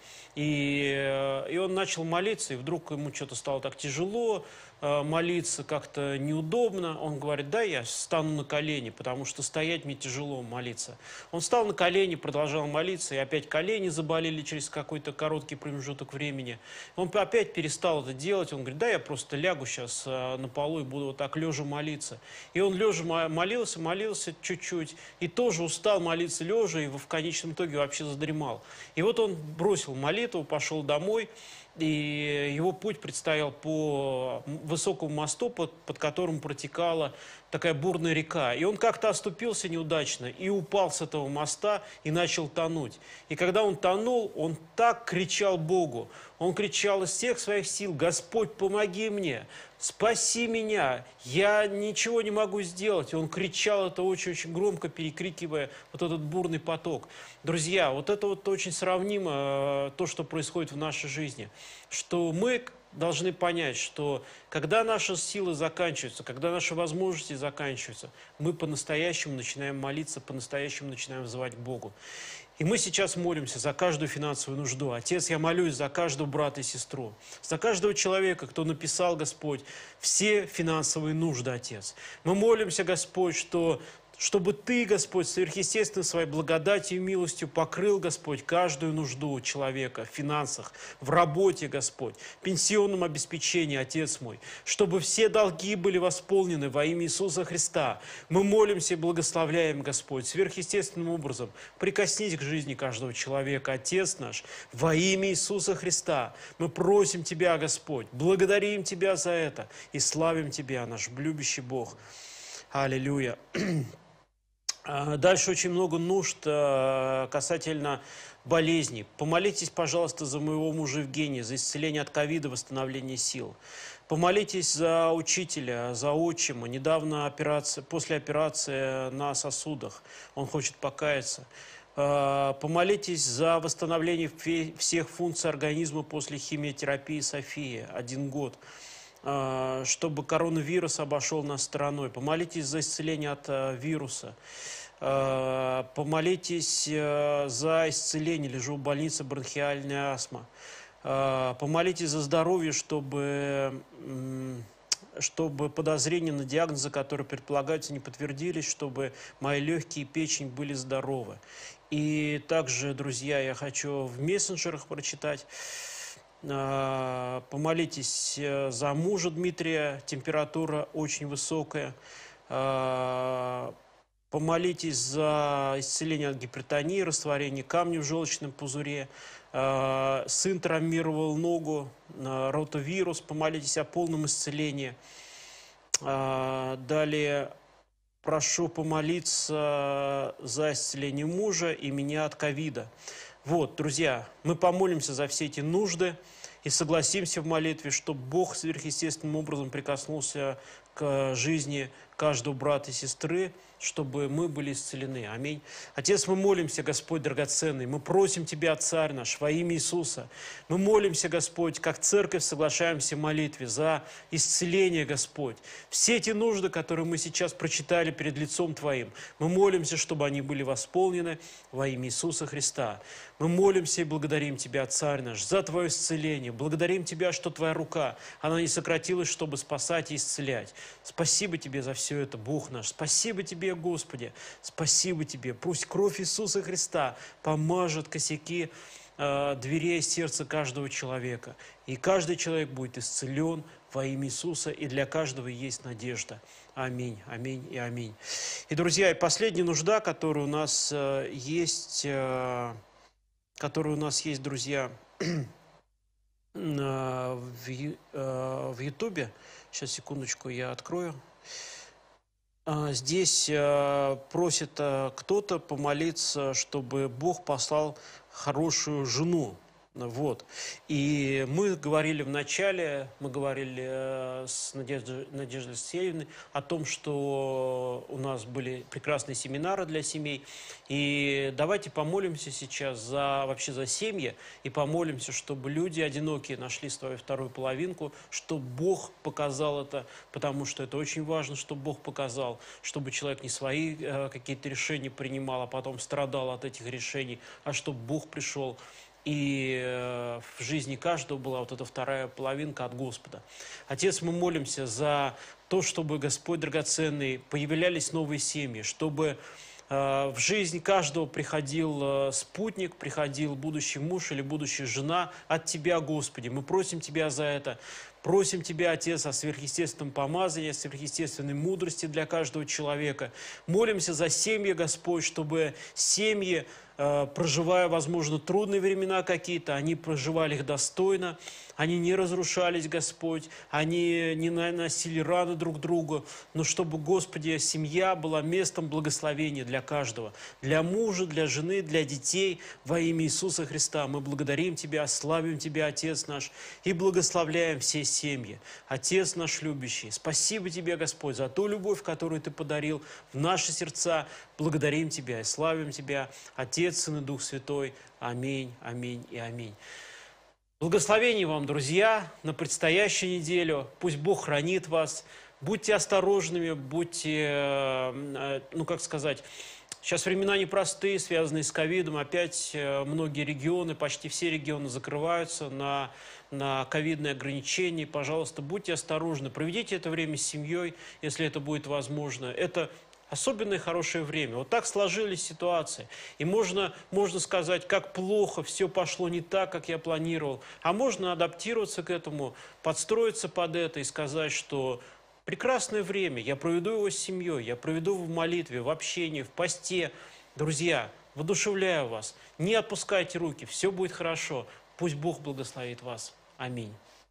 и он начал молиться, и вдруг ему что-то стало так тяжело молиться, как-то неудобно. Он говорит: да, я стану на колени, потому что стоять мне тяжело молиться. Он встал на колени, продолжал молиться, и опять колени заболели через какой-то короткий промежуток времени. Он опять перестал это делать, он говорит: да, я просто лягу сейчас на полу и буду вот так лежа молиться. И он лежа молился чуть-чуть, и тоже устал молиться лежа, и в конечном итоге вообще задремал. И вот он бросил молитву, пошел домой, и его путь предстоял по высокому мосту, под которым протекала такая бурная река. И он как-то оступился неудачно и упал с этого моста и начал тонуть. И когда он тонул, он так кричал Богу. Он кричал из всех своих сил: «Господь, помоги мне! Спаси меня! Я ничего не могу сделать!» И он кричал это очень-очень громко, перекрикивая вот этот бурный поток. Друзья, вот это вот очень сравнимо то, что происходит в нашей жизни. Что мы должны понять, что когда наши силы заканчиваются, когда наши возможности заканчиваются, мы по-настоящему начинаем молиться, по-настоящему начинаем взывать к Богу. И мы сейчас молимся за каждую финансовую нужду. Отец, я молюсь за каждого брата и сестру, за каждого человека, кто написал, Господь, все финансовые нужды, Отец. Мы молимся, Господь, чтобы Ты, Господь, сверхъестественно своей благодатью и милостью покрыл, Господь, каждую нужду человека в финансах, в работе, Господь, в пенсионном обеспечении, Отец мой, чтобы все долги были восполнены во имя Иисуса Христа. Мы молимся и благословляем, Господь, сверхъестественным образом. Прикоснись к жизни каждого человека, Отец наш, во имя Иисуса Христа. Мы просим Тебя, Господь, благодарим Тебя за это и славим Тебя, наш любящий Бог. Аллилуйя. Дальше очень много нужд касательно болезней. Помолитесь, пожалуйста, за моего мужа Евгения, за исцеление от ковида, восстановление сил. Помолитесь за учителя, за отчима. Недавно после операции на сосудах. Он хочет покаяться. Помолитесь за восстановление всех функций организма после химиотерапии Софии. 1 год. Чтобы коронавирус обошел нас стороной. Помолитесь за исцеление от вируса. Помолитесь за исцеление. Лежу в больнице, бронхиальная астма. Помолитесь за здоровье, чтобы подозрения на диагнозы, которые предполагаются, не подтвердились, чтобы мои легкие и печень были здоровы. И также, друзья, я хочу в мессенджерах прочитать. Помолитесь за мужа Дмитрия, температура очень высокая. Помолитесь за исцеление от гипертонии, растворение камня в желчном пузыре. Сын травмировал ногу, ротавирус. Помолитесь о полном исцелении. Далее прошу помолиться за исцеление мужа и меня от ковида. Вот, друзья, мы помолимся за все эти нужды и согласимся в молитве, чтобы Бог сверхъестественным образом прикоснулся к жизни каждого брата и сестры, чтобы мы были исцелены. Аминь. Отец, мы молимся, Господь драгоценный, мы просим Тебя, Царь наш, во имя Иисуса. Мы молимся, Господь, как церковь соглашаемся в молитве за исцеление, Господь. Все эти нужды, которые мы сейчас прочитали перед лицом Твоим, мы молимся, чтобы они были восполнены во имя Иисуса Христа. Мы молимся и благодарим Тебя, Царь наш, за Твое исцеление. Благодарим Тебя, что Твоя рука, она не сократилась, чтобы спасать и исцелять. Спасибо Тебе за все это, Бог наш. Спасибо Тебе, Господи. Спасибо Тебе. Пусть кровь Иисуса Христа помажет косяки дверей сердца каждого человека. И каждый человек будет исцелен во имя Иисуса, и для каждого есть надежда. Аминь, аминь и аминь. И, друзья, и последняя нужда, которая у нас есть, друзья, в Ютубе. Сейчас, секундочку, я открою. Здесь просит кто-то помолиться, чтобы Бог послал хорошую жену. Вот. И мы говорили в начале, с Надеждой Алексеевной о том, что у нас были прекрасные семинары для семей. И давайте помолимся сейчас вообще за семьи и помолимся, чтобы люди одинокие нашли свою вторую половинку, чтобы Бог показал это, потому что это очень важно, чтобы Бог показал, чтобы человек не свои какие-то решения принимал, а потом страдал от этих решений, а чтобы Бог пришел. И в жизни каждого была вот эта вторая половинка от Господа. Отец, мы молимся за то, чтобы, Господь драгоценный, появлялись новые семьи, чтобы в жизнь каждого приходил спутник, приходил будущий муж или будущая жена от Тебя, Господи. Мы просим Тебя за это. Просим Тебя, Отец, о сверхъестественном помазании, о сверхъестественной мудрости для каждого человека. Молимся за семьи, Господь, чтобы семьи, проживая, возможно, трудные времена какие-то, они проживали их достойно, они не разрушались, Господь, они не наносили раны друг другу, но чтобы, Господи, семья была местом благословения для каждого, для мужа, для жены, для детей. Во имя Иисуса Христа мы благодарим Тебя, славим Тебя, Отец наш, и благословляем все семьи. Отец наш любящий, спасибо Тебе, Господь, за ту любовь, которую Ты подарил в наши сердца. Благодарим Тебя и славим Тебя, Отец, Сын и Дух Святой. Аминь, аминь и аминь. Благословений вам, друзья, на предстоящую неделю. Пусть Бог хранит вас. Будьте осторожными, будьте, сейчас времена непростые, связанные с ковидом. Опять многие регионы, почти все регионы закрываются на ковидные ограничения. Пожалуйста, будьте осторожны. Проведите это время с семьей, если это будет возможно. Это особенное хорошее время. Вот так сложились ситуации. И можно сказать, как плохо, все пошло не так, как я планировал. А можно адаптироваться к этому, подстроиться под это и сказать, что прекрасное время, я проведу его с семьей, я проведу в молитве, в общении, в посте. Друзья, воодушевляю вас, не отпускайте руки, все будет хорошо. Пусть Бог благословит вас. Аминь.